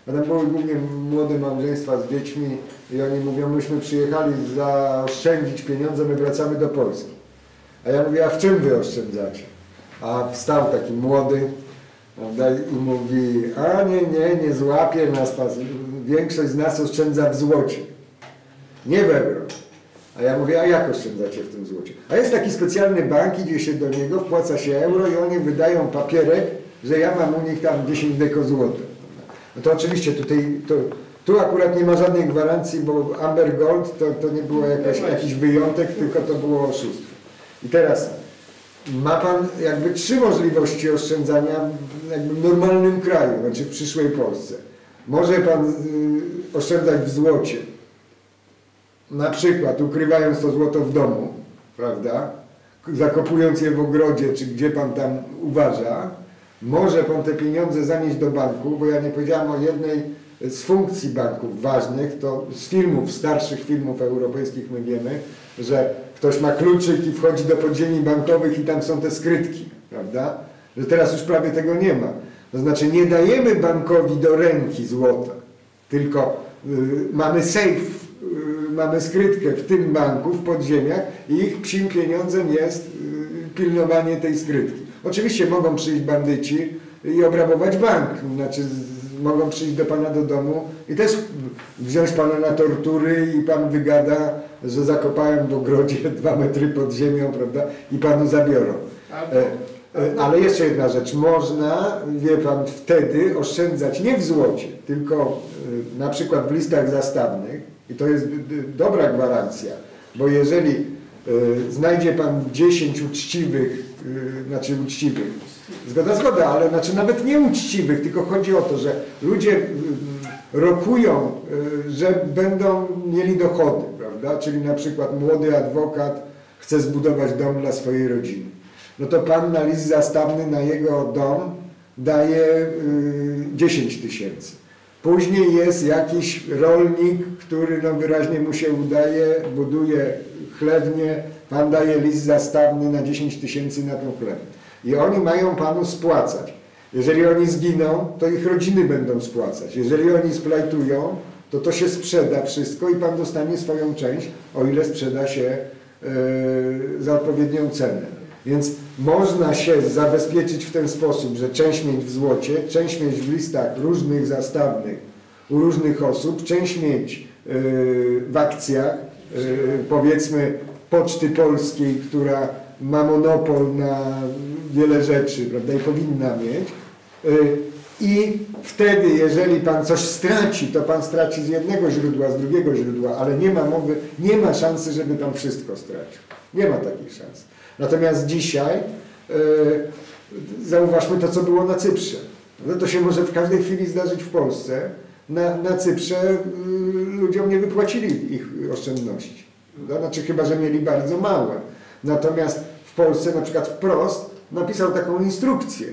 A tam były głównie młode małżeństwa z dziećmi i oni mówią, myśmy przyjechali zaoszczędzić pieniądze, my wracamy do Polski. A ja mówię, a w czym wy oszczędzacie? A wstał taki młody, prawda, i mówi, a nie złapie nas pan, większość z nas oszczędza w złocie, nie w euro. A ja mówię, a jak oszczędzacie w tym złocie? A jest taki specjalny bank, idzie się do niego, wpłaca się euro i oni wydają papierek, że ja mam u nich tam 10 deko złota. No to oczywiście tutaj, tu akurat nie ma żadnej gwarancji, bo Amber Gold to nie było jakiś wyjątek, tylko to było oszustwo. I teraz ma pan jakby 3 możliwości oszczędzania jakby w normalnym kraju, znaczy w przyszłej Polsce. Może pan oszczędzać w złocie, na przykład ukrywając to złoto w domu, prawda, zakopując je w ogrodzie, czy gdzie pan tam uważa. Może pan te pieniądze zanieść do banku, bo ja nie powiedziałem o jednej z funkcji banków ważnych, to z filmów, starszych filmów europejskich my wiemy, że ktoś ma kluczyk i wchodzi do podziemi bankowych i tam są te skrytki, prawda? Że teraz już prawie tego nie ma. To znaczy nie dajemy bankowi do ręki złota, tylko mamy safe, mamy skrytkę w tym banku, w podziemiach i ich psim pieniądzem jest pilnowanie tej skrytki. Oczywiście mogą przyjść bandyci i obrabować bank, znaczy mogą przyjść do pana do domu i też wziąć pana na tortury i pan wygada, że zakopałem w ogrodzie 2 metry pod ziemią, prawda, i panu zabiorą. Ale jeszcze jedna rzecz, można, wie pan, wtedy oszczędzać nie w złocie, tylko na przykład w listach zastawnych i to jest dobra gwarancja, bo jeżeli znajdzie pan 10 uczciwych, znaczy uczciwych, zgoda, ale znaczy nawet nie uczciwych, tylko chodzi o to, że ludzie rokują, że będą mieli dochody, prawda? Czyli na przykład młody adwokat chce zbudować dom dla swojej rodziny. No to pan na list zastawny na jego dom daje 10 000. Później jest jakiś rolnik, który no wyraźnie mu się udaje, buduje chlewnię, pan daje list zastawny na 10 000 na tą chlewnię. I oni mają panu spłacać. Jeżeli oni zginą, to ich rodziny będą spłacać. Jeżeli oni splajtują, to się sprzeda wszystko i pan dostanie swoją część, o ile sprzeda się za odpowiednią cenę. Więc można się zabezpieczyć w ten sposób, że część mieć w złocie, część mieć w listach różnych zastawnych u różnych osób, część mieć w akcjach, powiedzmy Poczty Polskiej, która ma monopol na wiele rzeczy, prawda, i powinna mieć. I wtedy, jeżeli pan coś straci, to pan straci z jednego źródła, z drugiego źródła, ale nie ma mowy, nie ma szansy, żeby pan wszystko stracił. Nie ma takiej szansy. Natomiast dzisiaj zauważmy to, co było na Cyprze. No to się może w każdej chwili zdarzyć w Polsce. Na Cyprze ludziom nie wypłacili ich oszczędności. Znaczy chyba, że mieli bardzo małe. Natomiast w Polsce na przykład wprost napisał taką instrukcję,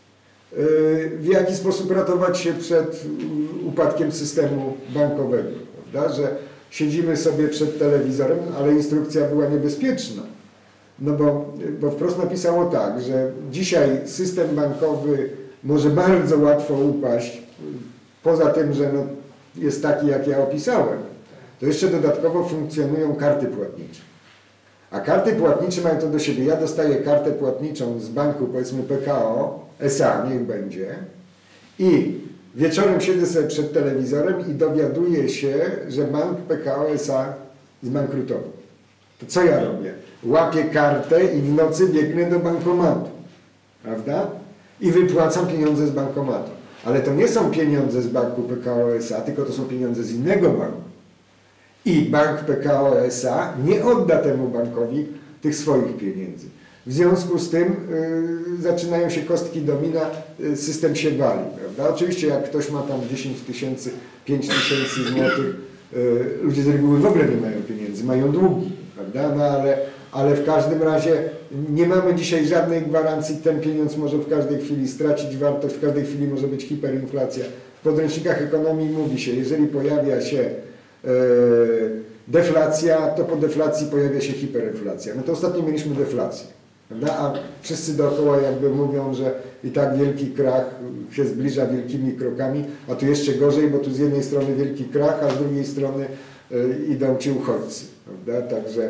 w jaki sposób ratować się przed upadkiem systemu bankowego. Prawda? Że siedzimy sobie przed telewizorem, ale instrukcja była niebezpieczna. No bo wprost napisało tak, że dzisiaj system bankowy może bardzo łatwo upaść, poza tym, że no jest taki, jak ja opisałem, to jeszcze dodatkowo funkcjonują karty płatnicze. A karty płatnicze mają to do siebie. Ja dostaję kartę płatniczą z banku, powiedzmy PKO SA, niech będzie, i wieczorem siedzę sobie przed telewizorem i dowiaduję się, że bank PKO SA zbankrutował. To co ja robię? Łapię kartę i w nocy biegnę do bankomatu, prawda? I wypłacam pieniądze z bankomatu. Ale to nie są pieniądze z banku PKO SA, tylko to są pieniądze z innego banku. I bank PKO SA nie odda temu bankowi tych swoich pieniędzy. W związku z tym zaczynają się kostki domina, system się wali, prawda? Oczywiście jak ktoś ma tam 10 000, 5 000 złotych, ludzie z reguły w ogóle nie mają pieniędzy, mają długi, prawda? No ale w każdym razie nie mamy dzisiaj żadnej gwarancji, ten pieniądz może w każdej chwili stracić wartość, w każdej chwili może być hiperinflacja. W podręcznikach ekonomii mówi się, jeżeli pojawia się deflacja, to po deflacji pojawia się hiperinflacja. No to ostatnio mieliśmy deflację. prawda? A wszyscy dookoła jakby mówią, że i tak wielki krach się zbliża wielkimi krokami, a tu jeszcze gorzej, bo tu z jednej strony wielki krach, a z drugiej strony idą ci uchodźcy, prawda? Także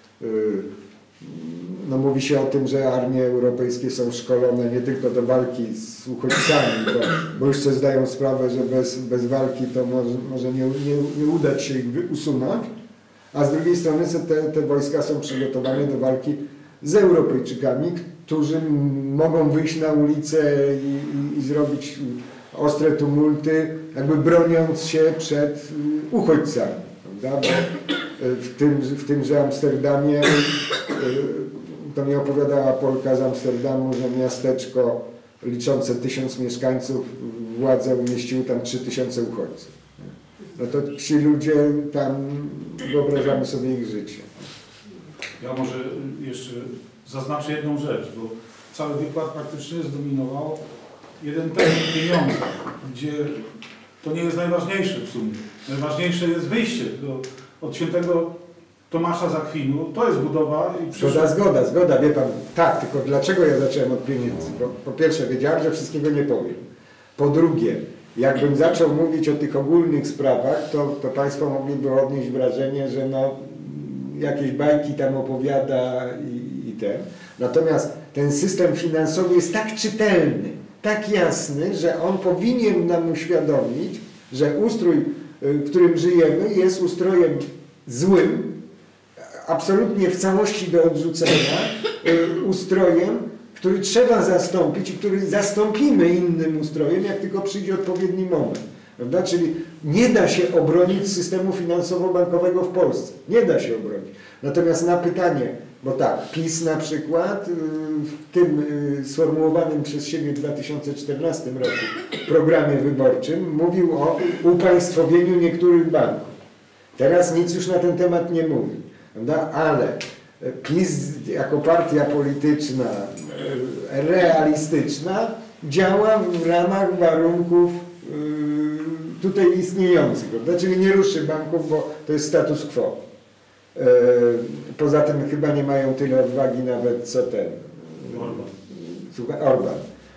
no mówi się o tym, że armie europejskie są szkolone nie tylko do walki z uchodźcami, bo już sobie zdają sprawę, że bez walki to może nie udać się ich usunąć, a z drugiej strony te wojska są przygotowane do walki z Europejczykami, którzy mogą wyjść na ulicę i zrobić ostre tumulty, jakby broniąc się przed uchodźcami. Prawda? W tymże Amsterdamie, to mi opowiadała Polka z Amsterdamu, że miasteczko liczące 1000 mieszkańców, władze umieściły tam 3000 uchodźców. No to ci ludzie tam, wyobrażamy sobie ich życie. Ja może jeszcze zaznaczę jedną rzecz, bo cały wykład praktycznie zdominował jeden temat, pieniądze, gdzie to nie jest najważniejsze w sumie. Najważniejsze jest wyjście od świętego Tomasza z Akwinu. To jest budowa i Zgoda, wie pan. Tak, tylko dlaczego ja zacząłem od pieniędzy? Bo po pierwsze wiedziałem, że wszystkiego nie powiem. Po drugie, jakbym zaczął mówić o tych ogólnych sprawach, to państwo mogliby odnieść wrażenie, że no, jakieś bajki tam opowiada i ten. Natomiast ten system finansowy jest tak czytelny, tak jasny, że on powinien nam uświadomić, że ustrój, w którym żyjemy, jest ustrojem złym, absolutnie w całości do odrzucenia, ustrojem, który trzeba zastąpić i który zastąpimy innym ustrojem, jak tylko przyjdzie odpowiedni moment. Prawda? Czyli nie da się obronić systemu finansowo-bankowego w Polsce. Nie da się obronić. Natomiast na pytanie, bo tak, PiS na przykład w tym sformułowanym przez siebie w 2014 roku programie wyborczym mówił o upaństwowieniu niektórych banków. Teraz nic już na ten temat nie mówi. Prawda? Ale PiS jako partia polityczna realistyczna działa w ramach warunków tutaj istniejących, prawda? Czyli nie ruszy banków, bo to jest status quo. Poza tym chyba nie mają tyle odwagi nawet co ten Orban.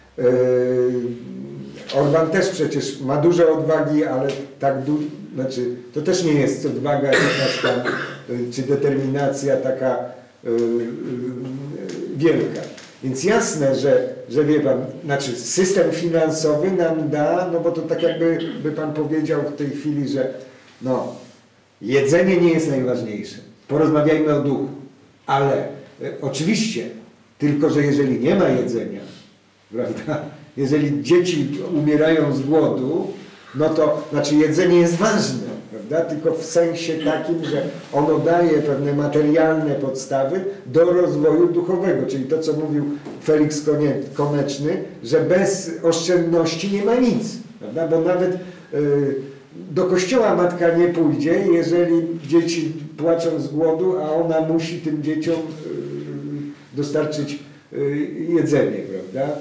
Orban też przecież ma dużo odwagi, ale tak znaczy to też nie jest odwaga jakaś tam, czy determinacja taka wielka. Więc jasne, że wie pan, znaczy system finansowy nam da, no bo to tak jakby pan powiedział w tej chwili, że no, jedzenie nie jest najważniejsze. Porozmawiajmy o duchu. Ale oczywiście, tylko że jeżeli nie ma jedzenia, prawda, jeżeli dzieci umierają z głodu, no to znaczy jedzenie jest ważne, prawda, tylko w sensie takim, że ono daje pewne materialne podstawy do rozwoju duchowego, czyli to, co mówił Felix Koneczny, że bez oszczędności nie ma nic, prawda, bo nawet do kościoła matka nie pójdzie, jeżeli dzieci płaczą z głodu, a ona musi tym dzieciom dostarczyć jedzenie, prawda.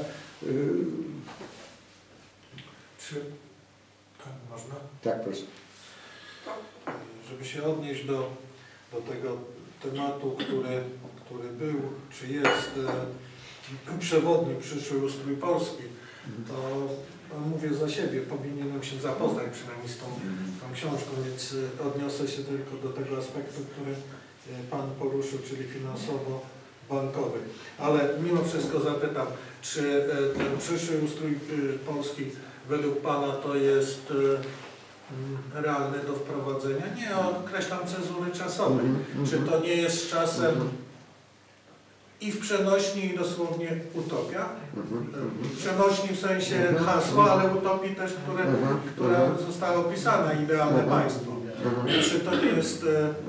Czy tak można? Tak, proszę. Żeby się odnieść do tego tematu, który był, czy jest przewodni przyszły ustrój Polski, to mówię za siebie, powinienem się zapoznać przynajmniej z tą książką, więc odniosę się tylko do tego aspektu, który Pan poruszył, czyli finansowo-bankowy. Ale mimo wszystko zapytam, czy ten przyszły ustrój Polski według Pana to jest realny do wprowadzenia? Nie, określam cezury czasowej. Czy to nie jest czasem i w przenośni, i dosłownie utopia? Przenośni w sensie hasła, ale utopii też, która została opisana, idealne państwo. Czy to nie jest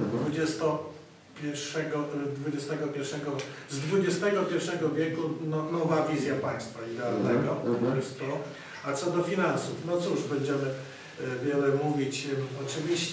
z XXI wieku nowa wizja państwa idealnego? To jest to. A co do finansów, no cóż, będziemy wiele mówić. Oczywiście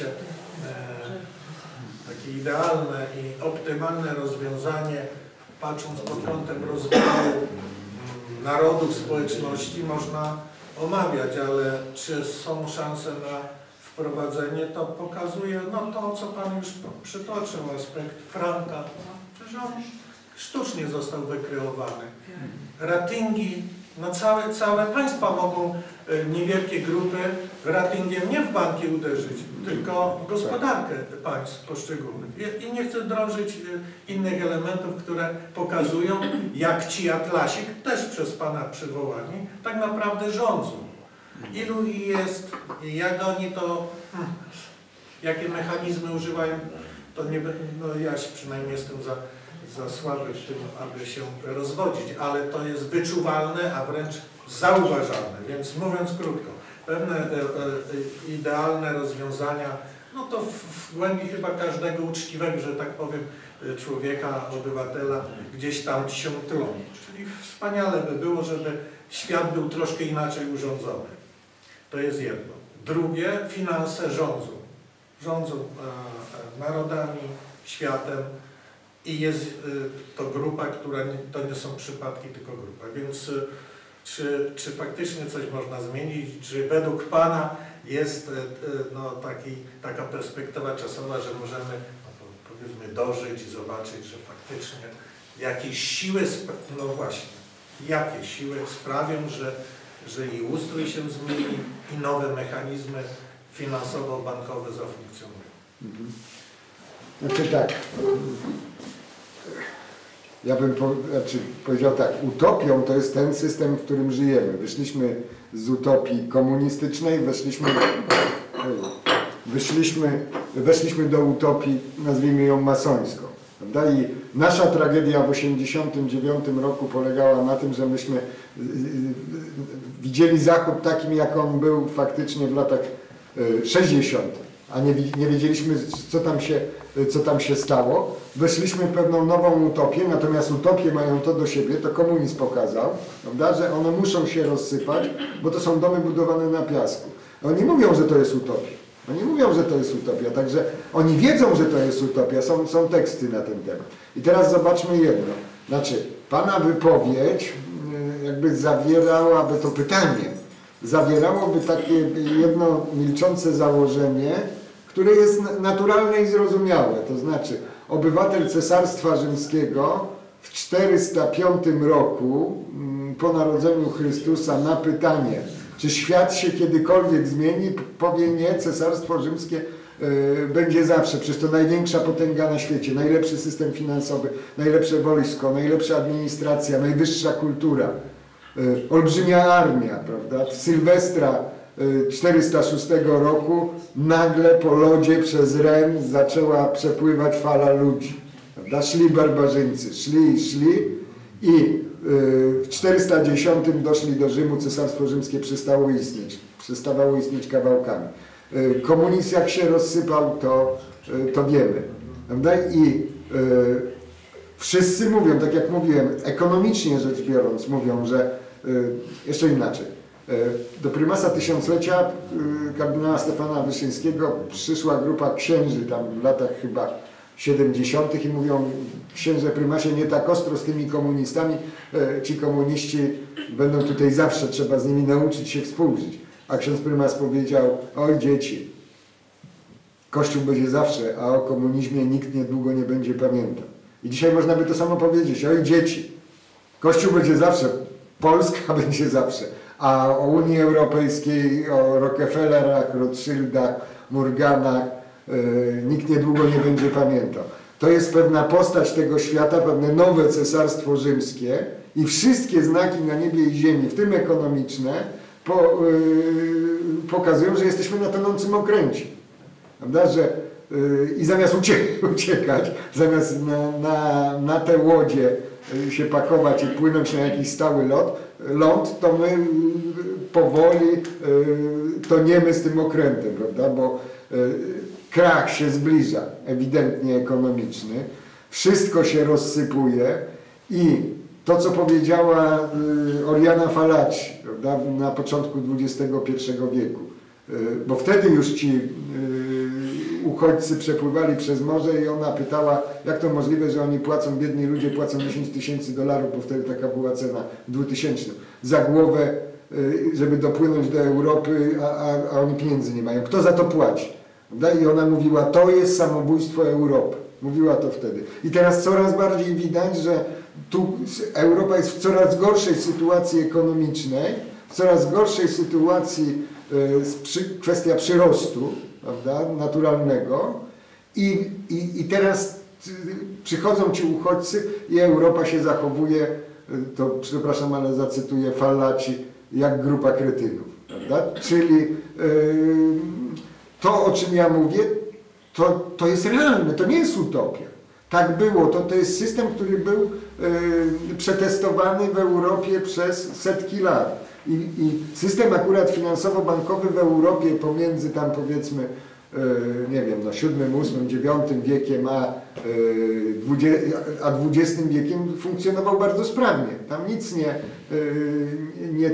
takie idealne i optymalne rozwiązanie, patrząc pod kątem rozwoju narodów, społeczności, można omawiać, ale czy są szanse na wprowadzenie, to pokazuje no to, co Pan już przytoczył, aspekt franka. Przecież on sztucznie został wykreowany. Ratingi, no całe państwa mogą niewielkie grupy ratingiem nie w banki uderzyć, tylko w gospodarkę państw poszczególnych. I nie chcę drążyć innych elementów, które pokazują, jak ci Atlasik, też przez Pana przywołani, tak naprawdę rządzą. Ilu ich jest, jak oni to, jakie mechanizmy używają, to nie, no ja przynajmniej jestem za słaby w tym, aby się rozwodzić, ale to jest wyczuwalne, a wręcz zauważalne. Więc mówiąc krótko, pewne idealne rozwiązania, no to w głębi chyba każdego uczciwego, że tak powiem, człowieka, obywatela gdzieś tam się tlą. Czyli wspaniale by było, żeby świat był troszkę inaczej urządzony. To jest jedno. Drugie, finanse rządzą. Rządzą narodami, światem i jest to grupa, która, to nie są przypadki, tylko grupa. Więc czy faktycznie coś można zmienić? Czy według Pana jest no, taka perspektywa czasowa, że możemy powiedzmy dożyć i zobaczyć, że faktycznie jakieś siły, no właśnie, jakie siły sprawią, że i ustrój się zmieni i nowe mechanizmy finansowo-bankowe zafunkcjonują. Znaczy tak, ja bym powiedział tak, utopią to jest ten system, w którym żyjemy. Wyszliśmy z utopii komunistycznej, weszliśmy do utopii, nazwijmy ją masońską. Prawda? I nasza tragedia w 1989 roku polegała na tym, że myśmy widzieli Zachód takim, jak on był faktycznie w latach 60. a nie wiedzieliśmy, co tam się stało. Weszliśmy w pewną nową utopię, natomiast utopie mają to do siebie, to komunizm pokazał, prawda, że one muszą się rozsypać, bo to są domy budowane na piasku. Oni mówią, że to jest utopia. Oni mówią, że to jest utopia, także oni wiedzą, że to jest utopia, są teksty na ten temat. I teraz zobaczmy jedno, znaczy Pana wypowiedź jakby zawierałaby to pytanie, zawierałoby takie jedno milczące założenie, które jest naturalne i zrozumiałe, to znaczy obywatel Cesarstwa Rzymskiego w 405 roku po narodzeniu Chrystusa na pytanie, czy świat się kiedykolwiek zmieni, powie nie, Cesarstwo Rzymskie będzie zawsze, przecież to największa potęga na świecie, najlepszy system finansowy, najlepsze wojsko, najlepsza administracja, najwyższa kultura, olbrzymia armia, prawda? Sylwestra 406 roku nagle po lodzie przez Ren zaczęła przepływać fala ludzi. Prawda? Szli barbarzyńcy, szli i w 410 doszli do Rzymu, Cesarstwo Rzymskie przestawało istnieć kawałkami. Komunizm jak się rozsypał, to wiemy. Prawda? I wszyscy mówią, tak jak mówiłem, ekonomicznie rzecz biorąc, mówią, że jeszcze inaczej. Do prymasa tysiąclecia kardynała Stefana Wyszyńskiego przyszła grupa księży tam w latach chyba 70. i mówią, księże prymasie, nie tak ostro z tymi komunistami, ci komuniści będą tutaj zawsze, trzeba z nimi nauczyć się współżyć. A ksiądz prymas powiedział, oj dzieci, Kościół będzie zawsze, a o komunizmie nikt niedługo nie będzie pamiętał. I dzisiaj można by to samo powiedzieć, oj dzieci, Kościół będzie zawsze, Polska będzie zawsze, a o Unii Europejskiej, o Rockefellerach, Rothschildach, Morganach nikt niedługo nie będzie pamiętał. To jest pewna postać tego świata, pewne nowe Cesarstwo Rzymskie i wszystkie znaki na niebie i ziemi, w tym ekonomiczne, pokazują, że jesteśmy na tonącym okręcie. Prawda? Że, i zamiast uciekać, zamiast na te łodzie się pakować i płynąć na jakiś stały ląd, to my powoli toniemy z tym okrętem, prawda? Bo krach się zbliża, ewidentnie ekonomiczny, wszystko się rozsypuje i to, co powiedziała Oriana Fallaci, prawda, na początku XXI wieku, bo wtedy już ci uchodźcy przepływali przez morze i ona pytała, jak to możliwe, że oni płacą, biedni ludzie płacą $10 000, bo wtedy taka była cena w 2000, za głowę, żeby dopłynąć do Europy, a oni pieniędzy nie mają. Kto za to płaci? I ona mówiła, to jest samobójstwo Europy. mówiła to wtedy. I teraz coraz bardziej widać, że tu Europa jest w coraz gorszej sytuacji ekonomicznej, w coraz gorszej sytuacji kwestia przyrostu, prawda, naturalnego i teraz przychodzą ci uchodźcy i Europa się zachowuje, to przepraszam, ale zacytuję Fallaci, jak grupa kretynów, prawda? Czyli to, o czym ja mówię, to jest realne, to nie jest utopia. Tak było, to jest system, który był przetestowany w Europie przez setki lat. I system akurat finansowo-bankowy w Europie pomiędzy tam powiedzmy, nie wiem, no VII, VIII, IX wiekiem a XX wiekiem funkcjonował bardzo sprawnie. Tam nic nie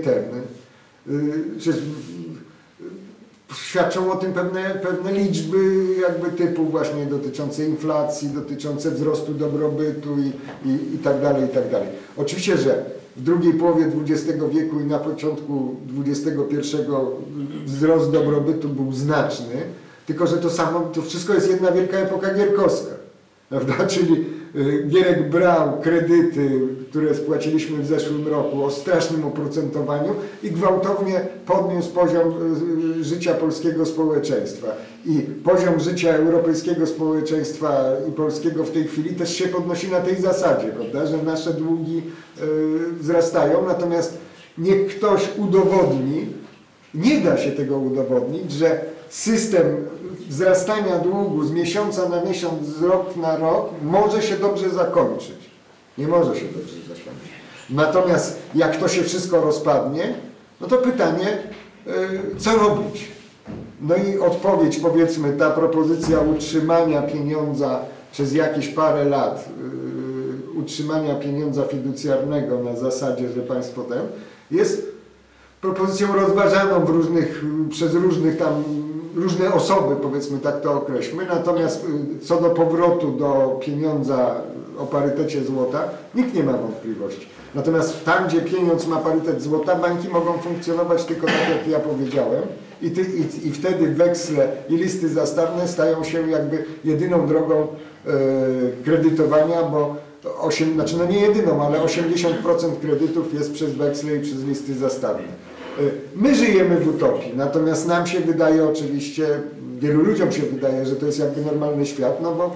świadczą o tym pewne liczby jakby typu właśnie dotyczące inflacji, dotyczące wzrostu dobrobytu i tak dalej, i tak dalej. Oczywiście, że w drugiej połowie XX wieku i na początku XXI wzrost dobrobytu był znaczny, tylko że to wszystko jest jedna wielka epoka gierkowska, prawda? Czyli Gierek brał kredyty, które spłaciliśmy w zeszłym roku o strasznym oprocentowaniu i gwałtownie podniósł poziom życia polskiego społeczeństwa. I poziom życia europejskiego społeczeństwa i polskiego w tej chwili też się podnosi na tej zasadzie, prawda? Że nasze długi wzrastają, natomiast niech ktoś udowodni, nie da się tego udowodnić, że system wzrastania długu z miesiąca na miesiąc, z rok na rok może się dobrze zakończyć. Nie może się dobrze zakończyć. Natomiast jak to się wszystko rozpadnie, no to pytanie, co robić? No i odpowiedź, powiedzmy, ta propozycja utrzymania pieniądza przez jakieś parę lat, utrzymania pieniądza fiducjarnego na zasadzie, że państwo jest propozycją rozważaną przez różne osoby, powiedzmy, tak to określmy, natomiast co do powrotu do pieniądza o parytecie złota, nikt nie ma wątpliwości. Natomiast tam, gdzie pieniądz ma parytet złota, banki mogą funkcjonować tylko tak, jak ja powiedziałem i wtedy weksle i listy zastawne stają się jakby jedyną drogą kredytowania, bo znaczy no nie jedyną, ale 80% kredytów jest przez weksle i przez listy zastawne. My żyjemy w utopii, natomiast nam się wydaje oczywiście, wielu ludziom się wydaje, że to jest jakby normalny świat, no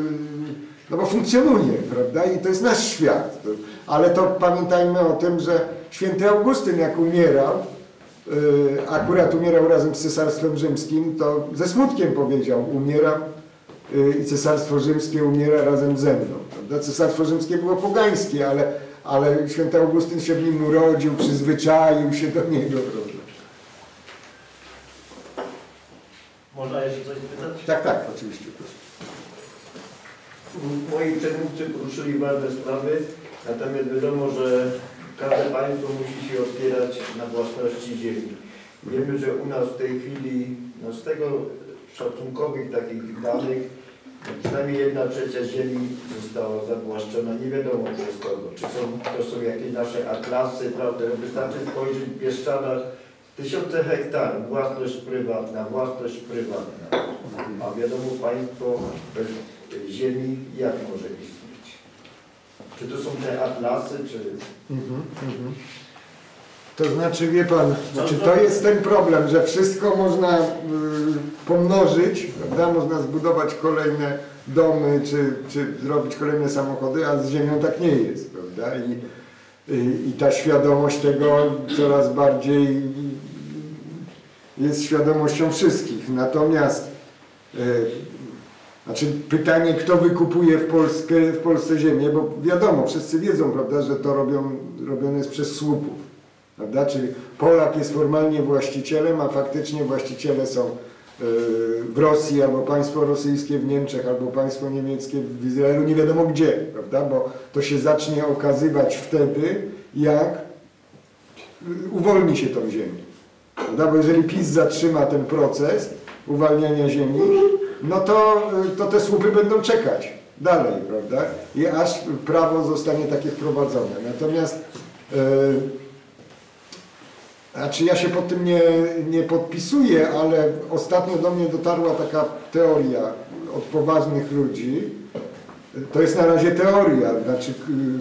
bo funkcjonuje, prawda? I to jest nasz świat. Ale to pamiętajmy o tym, że święty Augustyn jak umierał, akurat umierał razem z Cesarstwem Rzymskim, to ze smutkiem powiedział, umieram i Cesarstwo Rzymskie umiera razem ze mną. Prawda? Cesarstwo Rzymskie było pogańskie, ale święty Augustyn się w nim urodził, przyzwyczaił się do niego. Prawda? Można jeszcze coś pytać? Tak, oczywiście. Proszę. Moi przedmówcy poruszyli ważne sprawy, natomiast wiadomo, że każde państwo musi się opierać na własności ziemi. Wiemy, że u nas w tej chwili, no z tego szacunkowych takich danych, przynajmniej 1/3 ziemi została zawłaszczona, nie wiadomo przez kogo. Czy to są jakieś nasze atlasy, prawda? Wystarczy spojrzeć w Bieszczadach, tysiące hektarów, własność prywatna, a wiadomo państwo bez ziemi jak może istnieć? Czy to są te atlasy, czy... To znaczy, wie pan, to jest ten problem, że wszystko można pomnożyć, prawda? Można zbudować kolejne domy, czy zrobić kolejne samochody, a z ziemią tak nie jest, prawda? I ta świadomość tego coraz bardziej jest świadomością wszystkich. Natomiast znaczy pytanie, kto wykupuje w Polsce ziemię, bo wiadomo, wszyscy wiedzą, prawda, że to robione jest przez słupów. Prawda? Czyli Polak jest formalnie właścicielem, a faktycznie właściciele są w Rosji, albo państwo rosyjskie w Niemczech, albo państwo niemieckie w Izraelu, nie wiadomo gdzie, prawda? Bo to się zacznie okazywać wtedy, jak uwolni się tą ziemię. Prawda? Bo jeżeli PiS zatrzyma ten proces uwalniania ziemi, no to te słupy będą czekać dalej, prawda? I aż prawo zostanie takie wprowadzone. Natomiast znaczy ja się pod tym nie podpisuję, ale ostatnio do mnie dotarła taka teoria od poważnych ludzi, to jest na razie teoria, znaczy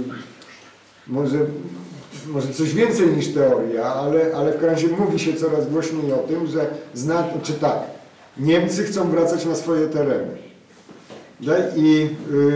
może coś więcej niż teoria, ale w każdym razie mówi się coraz głośniej o tym, że czy tak, Niemcy chcą wracać na swoje tereny. I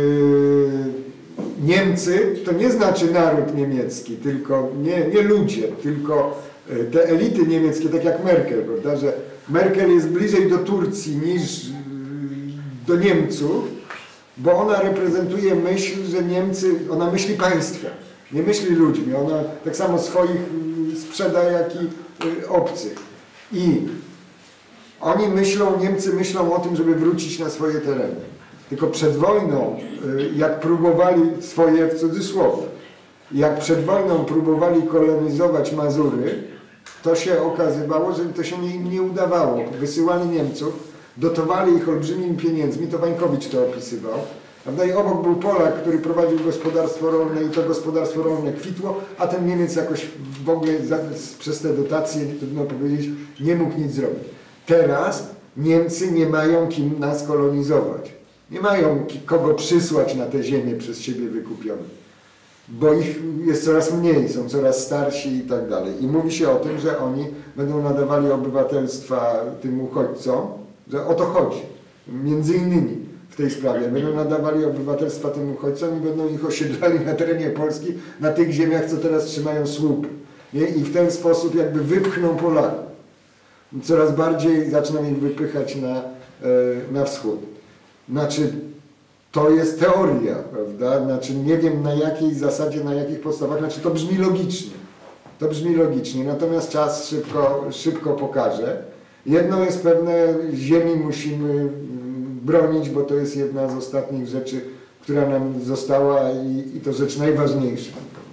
Niemcy to nie znaczy naród niemiecki, tylko nie ludzie, tylko te elity niemieckie, tak jak Merkel, prawda, że Merkel jest bliżej do Turcji niż do Niemców, bo ona reprezentuje myśl, że Niemcy, ona myśli państwem, nie myśli ludźmi, ona tak samo swoich sprzeda, jak i obcych. I oni myślą, Niemcy myślą o tym, żeby wrócić na swoje tereny. Tylko przed wojną, jak próbowali swoje, w cudzysłowie, jak przed wojną próbowali kolonizować Mazury, to się okazywało, że to się nie udawało. Wysyłali Niemców, dotowali ich olbrzymimi pieniędzmi, to Wańkowicz to opisywał. Prawda? I obok był Polak, który prowadził gospodarstwo rolne i to gospodarstwo rolne kwitło, a ten Niemiec jakoś w ogóle przez te dotacje, trudno powiedzieć, nie mógł nic zrobić. Teraz Niemcy nie mają kim nas kolonizować. Nie mają kogo przysłać na te ziemię przez siebie wykupione. Bo ich jest coraz mniej, są coraz starsi i tak dalej. I mówi się o tym, że oni będą nadawali obywatelstwa tym uchodźcom, że o to chodzi. Między innymi w tej sprawie. Będą nadawali obywatelstwa tym uchodźcom i będą ich osiedlali na terenie Polski, na tych ziemiach, co teraz trzymają słupy. Nie? I w ten sposób jakby wypchną Polaków. Coraz bardziej zaczną ich wypychać na wschód. Znaczy, to jest teoria, prawda? Znaczy, nie wiem na jakiej zasadzie, na jakich podstawach, znaczy to brzmi logicznie. To brzmi logicznie, natomiast czas szybko pokaże. Jedno jest pewne, ziemi musimy bronić, bo to jest jedna z ostatnich rzeczy, która nam została i to rzecz najważniejsza.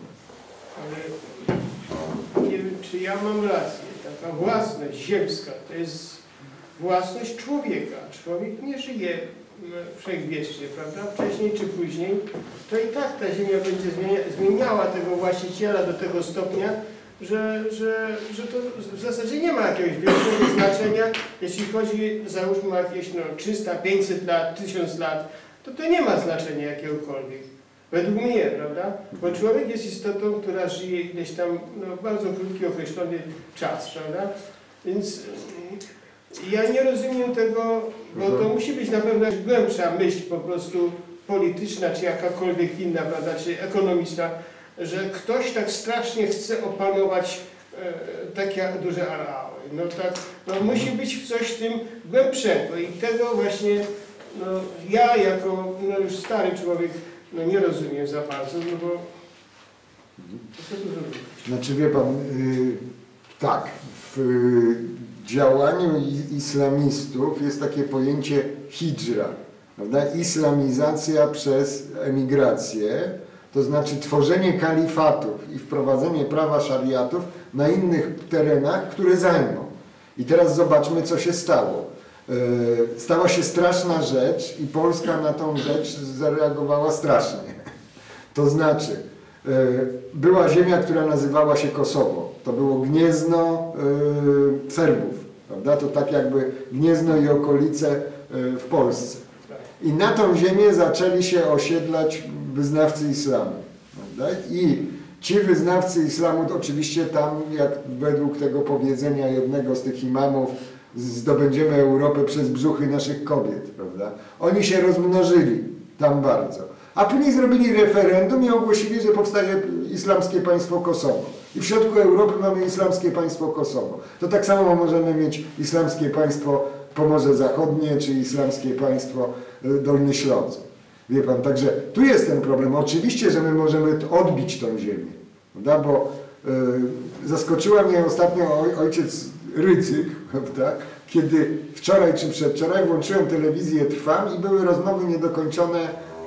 Ale nie wiem, czy ja mam rację. Taka własność ziemska to jest własność człowieka. Człowiek nie żyje wszechwiecznie, prawda? Wcześniej czy później, to i tak ta ziemia będzie zmieniała tego właściciela do tego stopnia, że to w zasadzie nie ma jakiegoś wielkiego znaczenia, jeśli chodzi, załóżmy, jakieś 300, 500 lat, 1000 lat, to nie ma znaczenia jakiegokolwiek. Według mnie, prawda? Bo człowiek jest istotą, która żyje gdzieś tam bardzo krótki, określony czas, prawda? Więc ja nie rozumiem tego, bo to musi być na pewno głębsza myśl po prostu polityczna, czy jakakolwiek inna, prawda, czy ekonomiczna, że ktoś tak strasznie chce opanować takie duże areały. No tak, musi być coś w tym głębszego i tego właśnie ja jako już stary człowiek nie rozumiem za bardzo, bo co tu zrobić? Znaczy wie pan, tak, w działaniu islamistów jest takie pojęcie hidżra, prawda? Islamizacja przez emigrację, to znaczy tworzenie kalifatów i wprowadzenie prawa szariatów na innych terenach, które zajmą. I teraz zobaczmy, co się stało. Stała się straszna rzecz i Polska na tą rzecz zareagowała strasznie. To znaczy, była ziemia, która nazywała się Kosowo. To było gniezno Serbów, prawda? To tak jakby Gniezno i okolice w Polsce. I na tą ziemię zaczęli się osiedlać wyznawcy islamu, prawda? I ci wyznawcy islamu, to oczywiście tam, jak według tego powiedzenia jednego z tych imamów, zdobędziemy Europę przez brzuchy naszych kobiet, prawda? Oni się rozmnożyli tam bardzo. A później zrobili referendum i ogłosili, że powstaje islamskie państwo Kosowo. I w środku Europy mamy islamskie państwo Kosowo. To tak samo możemy mieć islamskie państwo Pomorze Zachodnie, czy islamskie państwo Dolny Śląsk. Wie pan, także tu jest ten problem. Oczywiście, że my możemy odbić tą ziemię, prawda? Bo zaskoczyła mnie ostatnio ojciec Rydzyk, prawda? Kiedy wczoraj czy przedwczoraj włączyłem telewizję Trwam i były rozmowy niedokończone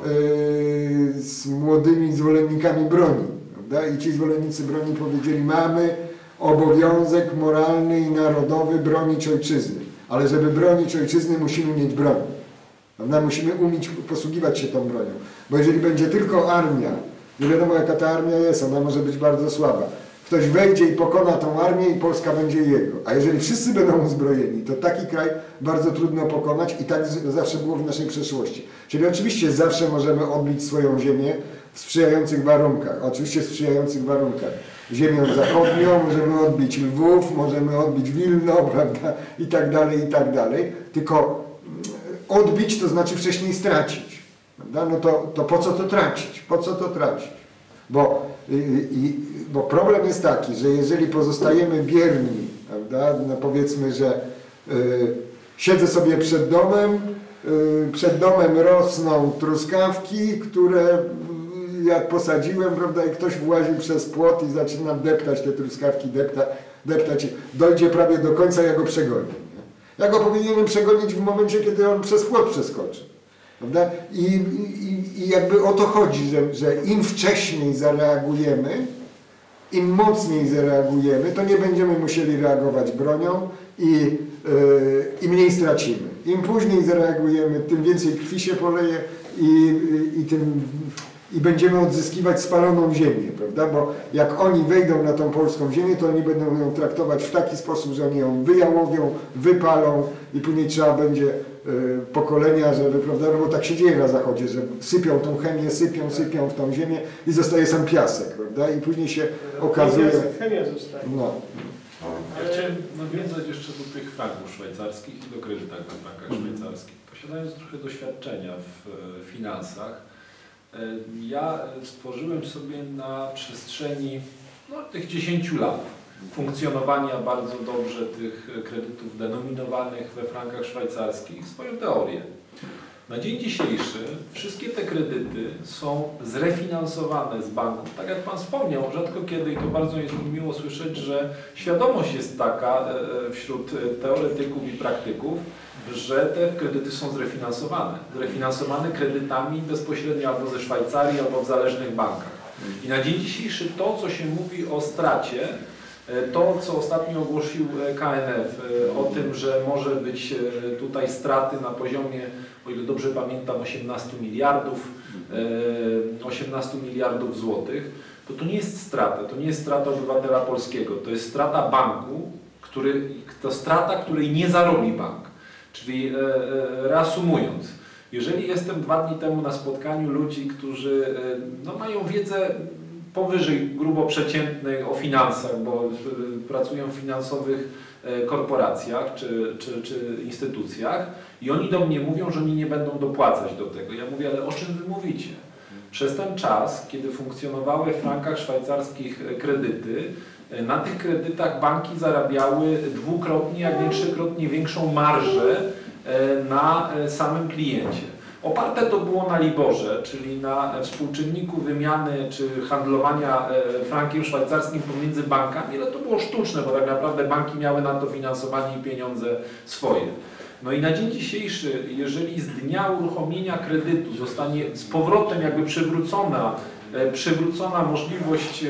z młodymi zwolennikami broni, prawda? I ci zwolennicy broni powiedzieli, mamy obowiązek moralny i narodowy bronić ojczyzny, ale żeby bronić ojczyzny musimy mieć broń, prawda? Musimy umieć posługiwać się tą bronią, bo jeżeli będzie tylko armia, nie wiadomo jaka ta armia jest, ona może być bardzo słaba, ktoś wejdzie i pokona tą armię i Polska będzie jego. A jeżeli wszyscy będą uzbrojeni, to taki kraj bardzo trudno pokonać i tak zawsze było w naszej przeszłości. Czyli oczywiście zawsze możemy odbić swoją ziemię w sprzyjających warunkach. Oczywiście w sprzyjających warunkach. Ziemią zachodnią, możemy odbić Lwów, możemy odbić Wilno, prawda, i tak dalej, i tak dalej. Tylko odbić to znaczy wcześniej stracić. Prawda? No to po co to tracić? Po co to tracić? Bo problem jest taki, że jeżeli pozostajemy bierni, prawda, no powiedzmy, że siedzę sobie przed domem rosną truskawki, które jak posadziłem, prawda, i ktoś właził przez płot i zaczyna deptać te truskawki, deptać, dojdzie prawie do końca, ja go przegonię. Ja go powinienem przegonić w momencie, kiedy on przez płot przeskoczy. Prawda? I jakby o to chodzi, że im wcześniej zareagujemy, im mocniej zareagujemy, to nie będziemy musieli reagować bronią i mniej stracimy. Im później zareagujemy, tym więcej krwi się poleje i będziemy odzyskiwać spaloną ziemię, prawda? Bo jak oni wejdą na tą polską ziemię, to oni będą ją traktować w taki sposób, że oni ją wyjałowią, wypalą i później trzeba będzie pokolenia, żeby, prawda, no bo tak się dzieje na Zachodzie, że sypią tą chemię, sypią w tą ziemię i zostaje sam piasek, prawda? I później się okazuje... Chemia zostaje. No. Ja chciałem nawiązać jeszcze do tych franków szwajcarskich i do kredytach na frankach szwajcarskich. Posiadając trochę doświadczenia w finansach, ja stworzyłem sobie na przestrzeni tych 10 lat funkcjonowania bardzo dobrze tych kredytów denominowanych we frankach szwajcarskich swoją teorię. Na dzień dzisiejszy wszystkie te kredyty są zrefinansowane z banków. Tak jak Pan wspomniał, rzadko kiedy, i to bardzo jest mi miło słyszeć, że świadomość jest taka wśród teoretyków i praktyków, że te kredyty są zrefinansowane. Zrefinansowane kredytami bezpośrednio albo ze Szwajcarii, albo w zależnych bankach. I na dzień dzisiejszy to, co się mówi o stracie, to, co ostatnio ogłosił KNF o tym, że może być tutaj straty na poziomie, o ile dobrze pamiętam, 18 miliardów złotych, to nie jest strata. To nie jest strata obywatela polskiego. To jest strata banku, to strata, której nie zarobi bank. Czyli reasumując, jeżeli jestem 2 dni temu na spotkaniu ludzi, którzy mają wiedzę powyżej grubo przeciętnej o finansach, bo pracują w finansowych korporacjach czy instytucjach i oni do mnie mówią, że oni nie będą dopłacać do tego. Ja mówię, ale o czym wy mówicie? Przez ten czas, kiedy funkcjonowały w frankach szwajcarskich kredyty, na tych kredytach banki zarabiały dwukrotnie, jak nie trzykrotnie większą marżę na samym kliencie. Oparte to było na Liborze, czyli na współczynniku wymiany czy handlowania frankiem szwajcarskim pomiędzy bankami, ale to było sztuczne, bo tak naprawdę banki miały na to finansowanie i pieniądze swoje. No i na dzień dzisiejszy, jeżeli z dnia uruchomienia kredytu zostanie z powrotem jakby przywrócona możliwość,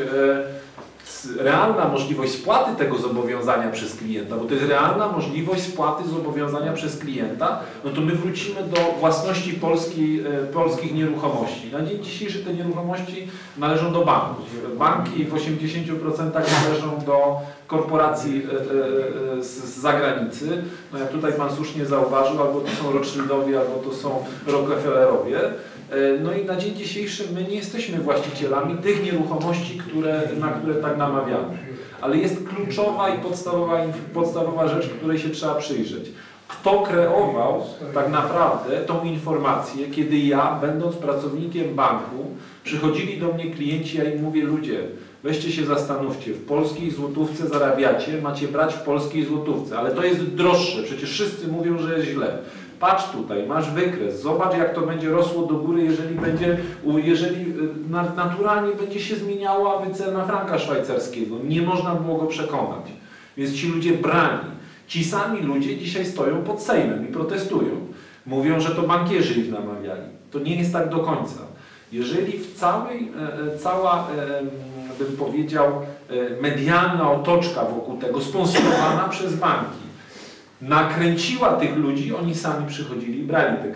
realna możliwość spłaty tego zobowiązania przez klienta, bo to jest realna możliwość spłaty zobowiązania przez klienta, no to my wrócimy do własności polskich nieruchomości. Na dzień dzisiejszy te nieruchomości należą do banków. Banki w 80% należą do korporacji z zagranicy. No jak tutaj Pan słusznie zauważył, albo to są Rothschildowie, albo to są Rockefellerowie. No i na dzień dzisiejszy my nie jesteśmy właścicielami tych nieruchomości, na które tak namawiamy. Ale jest kluczowa i podstawowa rzecz, której się trzeba przyjrzeć. Kto kreował tak naprawdę tą informację, kiedy ja, będąc pracownikiem banku, przychodzili do mnie klienci, ja im mówię, ludzie, weźcie się zastanówcie, w polskiej złotówce zarabiacie, macie brać w polskiej złotówce, ale to jest droższe, przecież wszyscy mówią, że jest źle. Patrz tutaj, masz wykres, zobacz jak to będzie rosło do góry, jeżeli naturalnie będzie się zmieniała wycena franka szwajcarskiego. Nie można było go przekonać. Więc ci ludzie brani. Ci sami ludzie dzisiaj stoją pod Sejmem i protestują. Mówią, że to bankierzy ich namawiali. To nie jest tak do końca. Jeżeli cała, bym powiedział, medialna otoczka wokół tego, sponsorowana przez banki, nakręciła tych ludzi, oni sami przychodzili i brali te kredyty.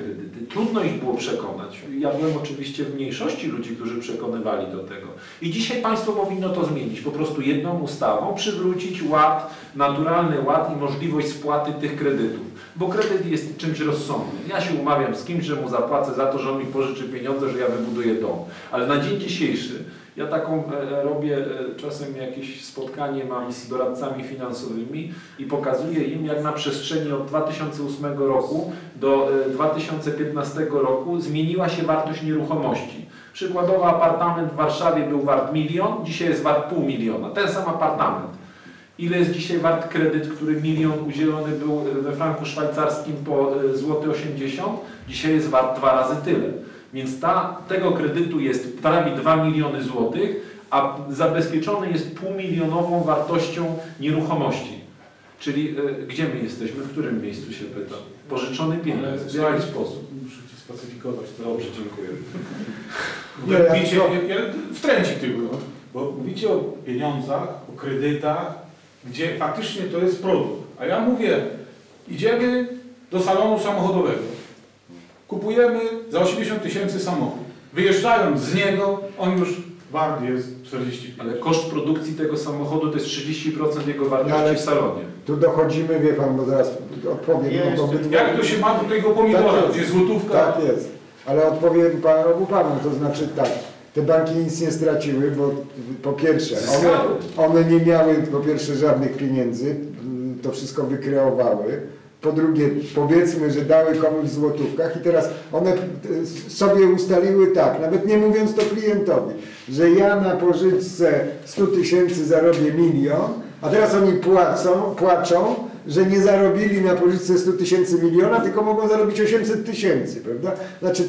trudno ich było przekonać. Ja byłem oczywiście w mniejszości ludzi, którzy przekonywali do tego. I dzisiaj państwo powinno to zmienić. Po prostu jedną ustawą przywrócić ład, naturalny ład i możliwość spłaty tych kredytów. Bo kredyt jest czymś rozsądnym. Ja się umawiam z kimś, że mu zapłacę za to, że on mi pożyczy pieniądze, że ja wybuduję dom. Ale na dzień dzisiejszy ja taką robię, czasem jakieś spotkanie mam z doradcami finansowymi i pokazuję im, jak na przestrzeni od 2008 roku do 2015 roku zmieniła się wartość nieruchomości. Przykładowo apartament w Warszawie był wart 1 000 000, dzisiaj jest wart 500 000. Ten sam apartament. Ile jest dzisiaj wart kredyt, który 1 000 000 udzielony był we franku szwajcarskim po złoty 80? Dzisiaj jest wart 2 razy tyle. Więc tego kredytu jest prawie 2 miliony złotych, a zabezpieczony jest półmilionową wartością nieruchomości. Czyli gdzie my jesteśmy? W którym miejscu się pytam? Pożyczony pieniądz. W jaki sposób? Muszę Ci spacyfikować to. Dobrze, dziękuję. Mówicie, wtręci tylko, bo mówicie o pieniądzach, o kredytach, gdzie faktycznie to jest produkt. A ja mówię, idziemy do salonu samochodowego. Kupujemy za 80 000 samochód. Wyjeżdżając z niego, on już wart jest 45. Ale koszt produkcji tego samochodu to jest 30% jego wartości Ale w salonie. Tu dochodzimy, wie pan, bo zaraz odpowiem. Jest. No, obydwu- Jak to się ma do tego pomidora, Tak jest. gdzie złotówka? Tak jest, ale odpowiem obu panom, to znaczy tak, te banki nic nie straciły, bo po pierwsze, Zyskały. one nie miały po pierwsze żadnych pieniędzy, to wszystko wykreowały. Po drugie, powiedzmy, że dały komuś w złotówkach i teraz one sobie ustaliły tak, nawet nie mówiąc to klientowi, że ja na pożyczce 100 000 zarobię 1 000 000, a teraz oni płaczą, że nie zarobili na pożyczce 100 000 1 000 000, tylko mogą zarobić 800 000, prawda? Znaczy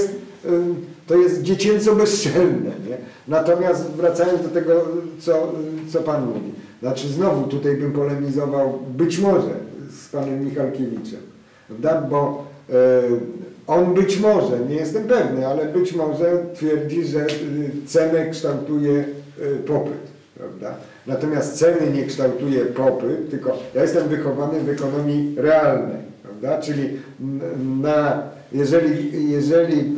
to jest dziecięco bezczelne, nie? Natomiast wracając do tego, co Pan mówi, znaczy znowu tutaj bym polemizował być może z Panem Michalkiewiczem, prawda? Bo on być może, nie jestem pewny, ale być może twierdzi, że cenę kształtuje popyt, prawda? Natomiast ceny nie kształtuje popyt, tylko ja jestem wychowany w ekonomii realnej, prawda? Czyli jeżeli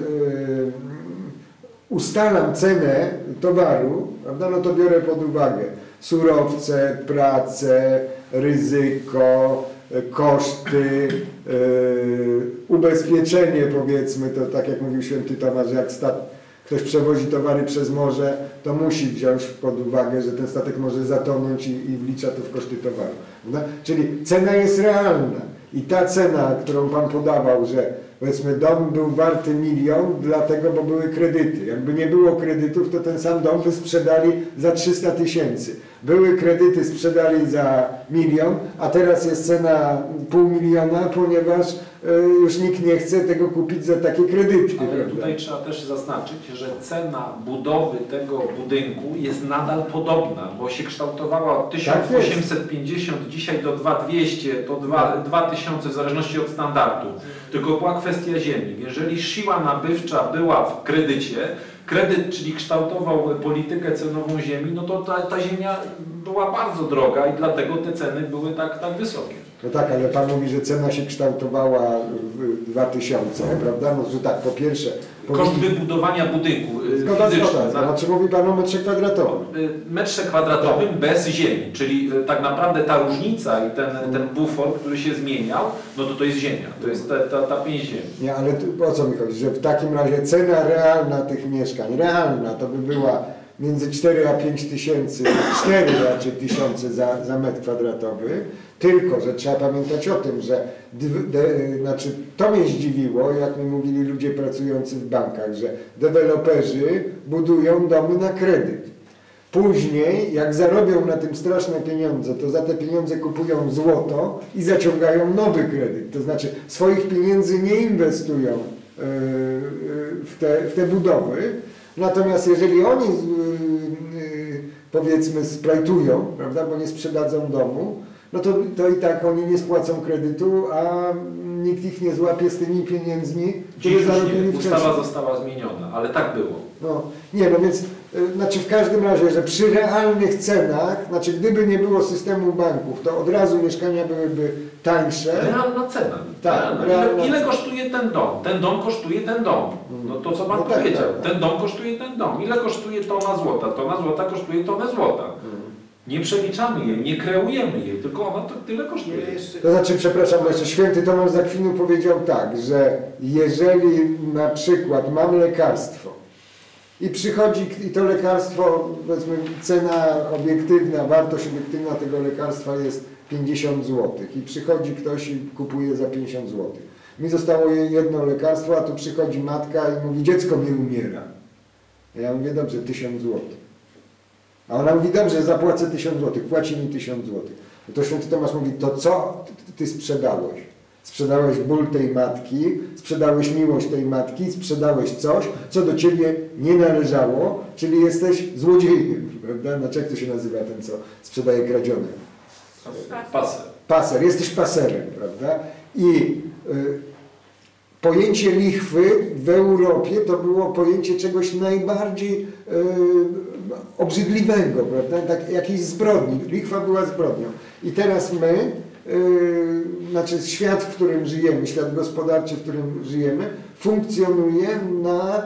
ustalam cenę towaru, prawda, no to biorę pod uwagę surowce, pracę, ryzyko, koszty, ubezpieczenie, powiedzmy, to tak jak mówił święty Tomasz, jak ktoś przewozi towary przez morze, to musi wziąć pod uwagę, że ten statek może zatonąć i wlicza to w koszty towaru. Prawda? Czyli cena jest realna i ta cena, którą Pan podawał, że powiedzmy dom był warty 1 000 000, dlatego, bo były kredyty. Jakby nie było kredytów, to ten sam dom by sprzedali za 300 000. Były kredyty, sprzedali za 1 000 000, a teraz jest cena 500 000, ponieważ już nikt nie chce tego kupić za takie kredyty. Ale prawda? tutaj trzeba też zaznaczyć, że cena budowy tego budynku jest nadal podobna, bo się kształtowała od 1850 dzisiaj do 2200, to 2000 w zależności od standardu. Tylko była kwestia ziemi. Jeżeli siła nabywcza była w kredycie, kredyt, czyli kształtował politykę cenową ziemi, no to ta ziemia była bardzo droga i dlatego te ceny były tak wysokie. No tak, ale Pan mówi, że cena się kształtowała w 2000, prawda? No, że tak, po pierwsze... Koszt wybudowania budynku Zgoda, fizyczny. znaczy mówi Pan o metrze kwadratowym. Metrze kwadratowym bez ziemi, czyli tak naprawdę ta różnica i ten bufor, który się zmieniał, no to jest ziemia, to jest ta pięść ziemi. Nie, ale tu, o co mi chodzi? Że w takim razie cena realna tych mieszkań, realna to by była między 4 a 5 tysięcy, 4 raczej tysiące za metr kwadratowy, tylko że trzeba pamiętać o tym, że znaczy to mnie zdziwiło, jak mi mówili ludzie pracujący w bankach, że deweloperzy budują domy na kredyt. Później, jak zarobią na tym straszne pieniądze, to za te pieniądze kupują złoto i zaciągają nowy kredyt. To znaczy swoich pieniędzy nie inwestują w te budowy. Natomiast jeżeli oni powiedzmy splajtują, prawda, bo nie sprzedadzą domu, no to i tak oni nie spłacą kredytu, a nikt ich nie złapie z tymi pieniędzmi, które zarobili wcześniej. Ustawa została zmieniona, ale tak było. No, nie, no więc znaczy w każdym razie, że przy realnych cenach, znaczy gdyby nie było systemu banków, to od razu mieszkania byłyby tańsze. Realna cena. Tak, Realna. Ile kosztuje ten dom? Ten dom kosztuje ten dom. No to co Pan powiedział. Tak. Ten dom kosztuje ten dom. Ile kosztuje tona złota? Tona złota kosztuje tonę złota. Nie przeliczamy jej, nie kreujemy jej, tylko ona to tyle kosztuje. To znaczy, przepraszam, bo jeszcze święty Tomasz z Akwinu powiedział tak, że jeżeli na przykład mam lekarstwo i przychodzi, i to lekarstwo, powiedzmy, cena obiektywna, wartość obiektywna tego lekarstwa jest 50 zł i przychodzi ktoś i kupuje za 50 zł. Mi zostało jedno lekarstwo, a tu przychodzi matka i mówi, dziecko mi umiera. Ja mówię, dobrze, 1000 zł. A ona mówi, dobrze, zapłacę 1000 zł, płaci mi 1000 zł. No to święty Tomasz mówi, to co ty sprzedałeś? Sprzedałeś ból tej matki, sprzedałeś miłość tej matki, sprzedałeś coś, co do ciebie nie należało, czyli jesteś złodziejem, prawda? Znaczy, jak to się nazywa ten, co sprzedaje kradzione? Paser. Paser, jesteś paserem, prawda? I pojęcie lichwy w Europie to było pojęcie czegoś najbardziej obrzydliwego, prawda? Tak, jakiejś zbrodni. Lichwa była zbrodnią. I teraz my, znaczy świat, w którym żyjemy, świat gospodarczy, w którym żyjemy, funkcjonuje na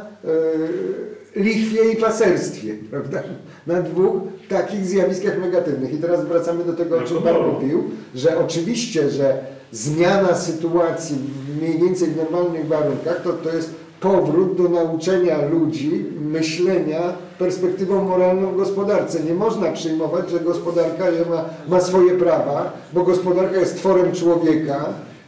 lichwie i paserstwie, prawda? Na dwóch takich zjawiskach negatywnych. I teraz wracamy do tego, o czym Pan mówił, że oczywiście, że zmiana sytuacji mniej więcej w normalnych warunkach, to jest powrót do nauczenia ludzi myślenia perspektywą moralną w gospodarce. Nie można przyjmować, że gospodarka ma swoje prawa, bo gospodarka jest tworem człowieka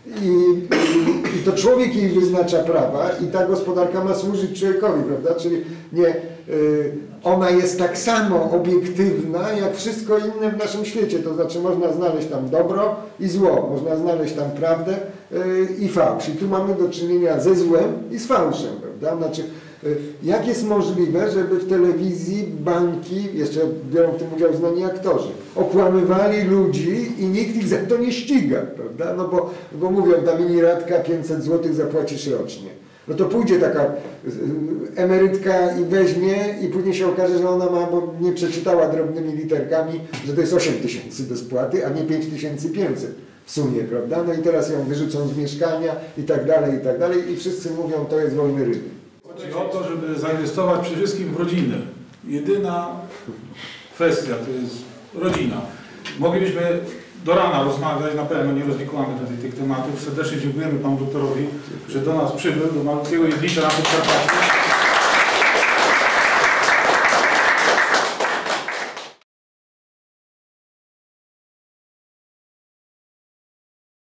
i to człowiek jej wyznacza prawa i ta gospodarka ma służyć człowiekowi, prawda? Czyli nie, ona jest tak samo obiektywna jak wszystko inne w naszym świecie, to znaczy można znaleźć tam dobro i zło, można znaleźć tam prawdę i fałsz. I tu mamy do czynienia ze złem i z fałszem, prawda? Znaczy, jak jest możliwe, żeby w telewizji banki, jeszcze biorą w tym udział znani aktorzy, okłamywali ludzi i nikt ich za to nie ściga, prawda? No bo mówią, ta mini ratka 500 zł zapłacisz rocznie. No to pójdzie taka emerytka i weźmie i później się okaże, że ona ma, bo nie przeczytała drobnymi literkami, że to jest 8000 do spłaty, a nie 5500 w sumie, prawda? No i teraz ją wyrzucą z mieszkania i tak dalej i wszyscy mówią, to jest wolny rynek. Chodzi o to, żeby zainwestować przede wszystkim w rodzinę. Jedyna kwestia to jest rodzina. Moglibyśmy do rana rozmawiać, na pewno nie rozwikłamy tutaj tych tematów. Serdecznie dziękujemy Panu Doktorowi, że do nas przybył, do malutkiego Jedlicza na Podkarpaciu.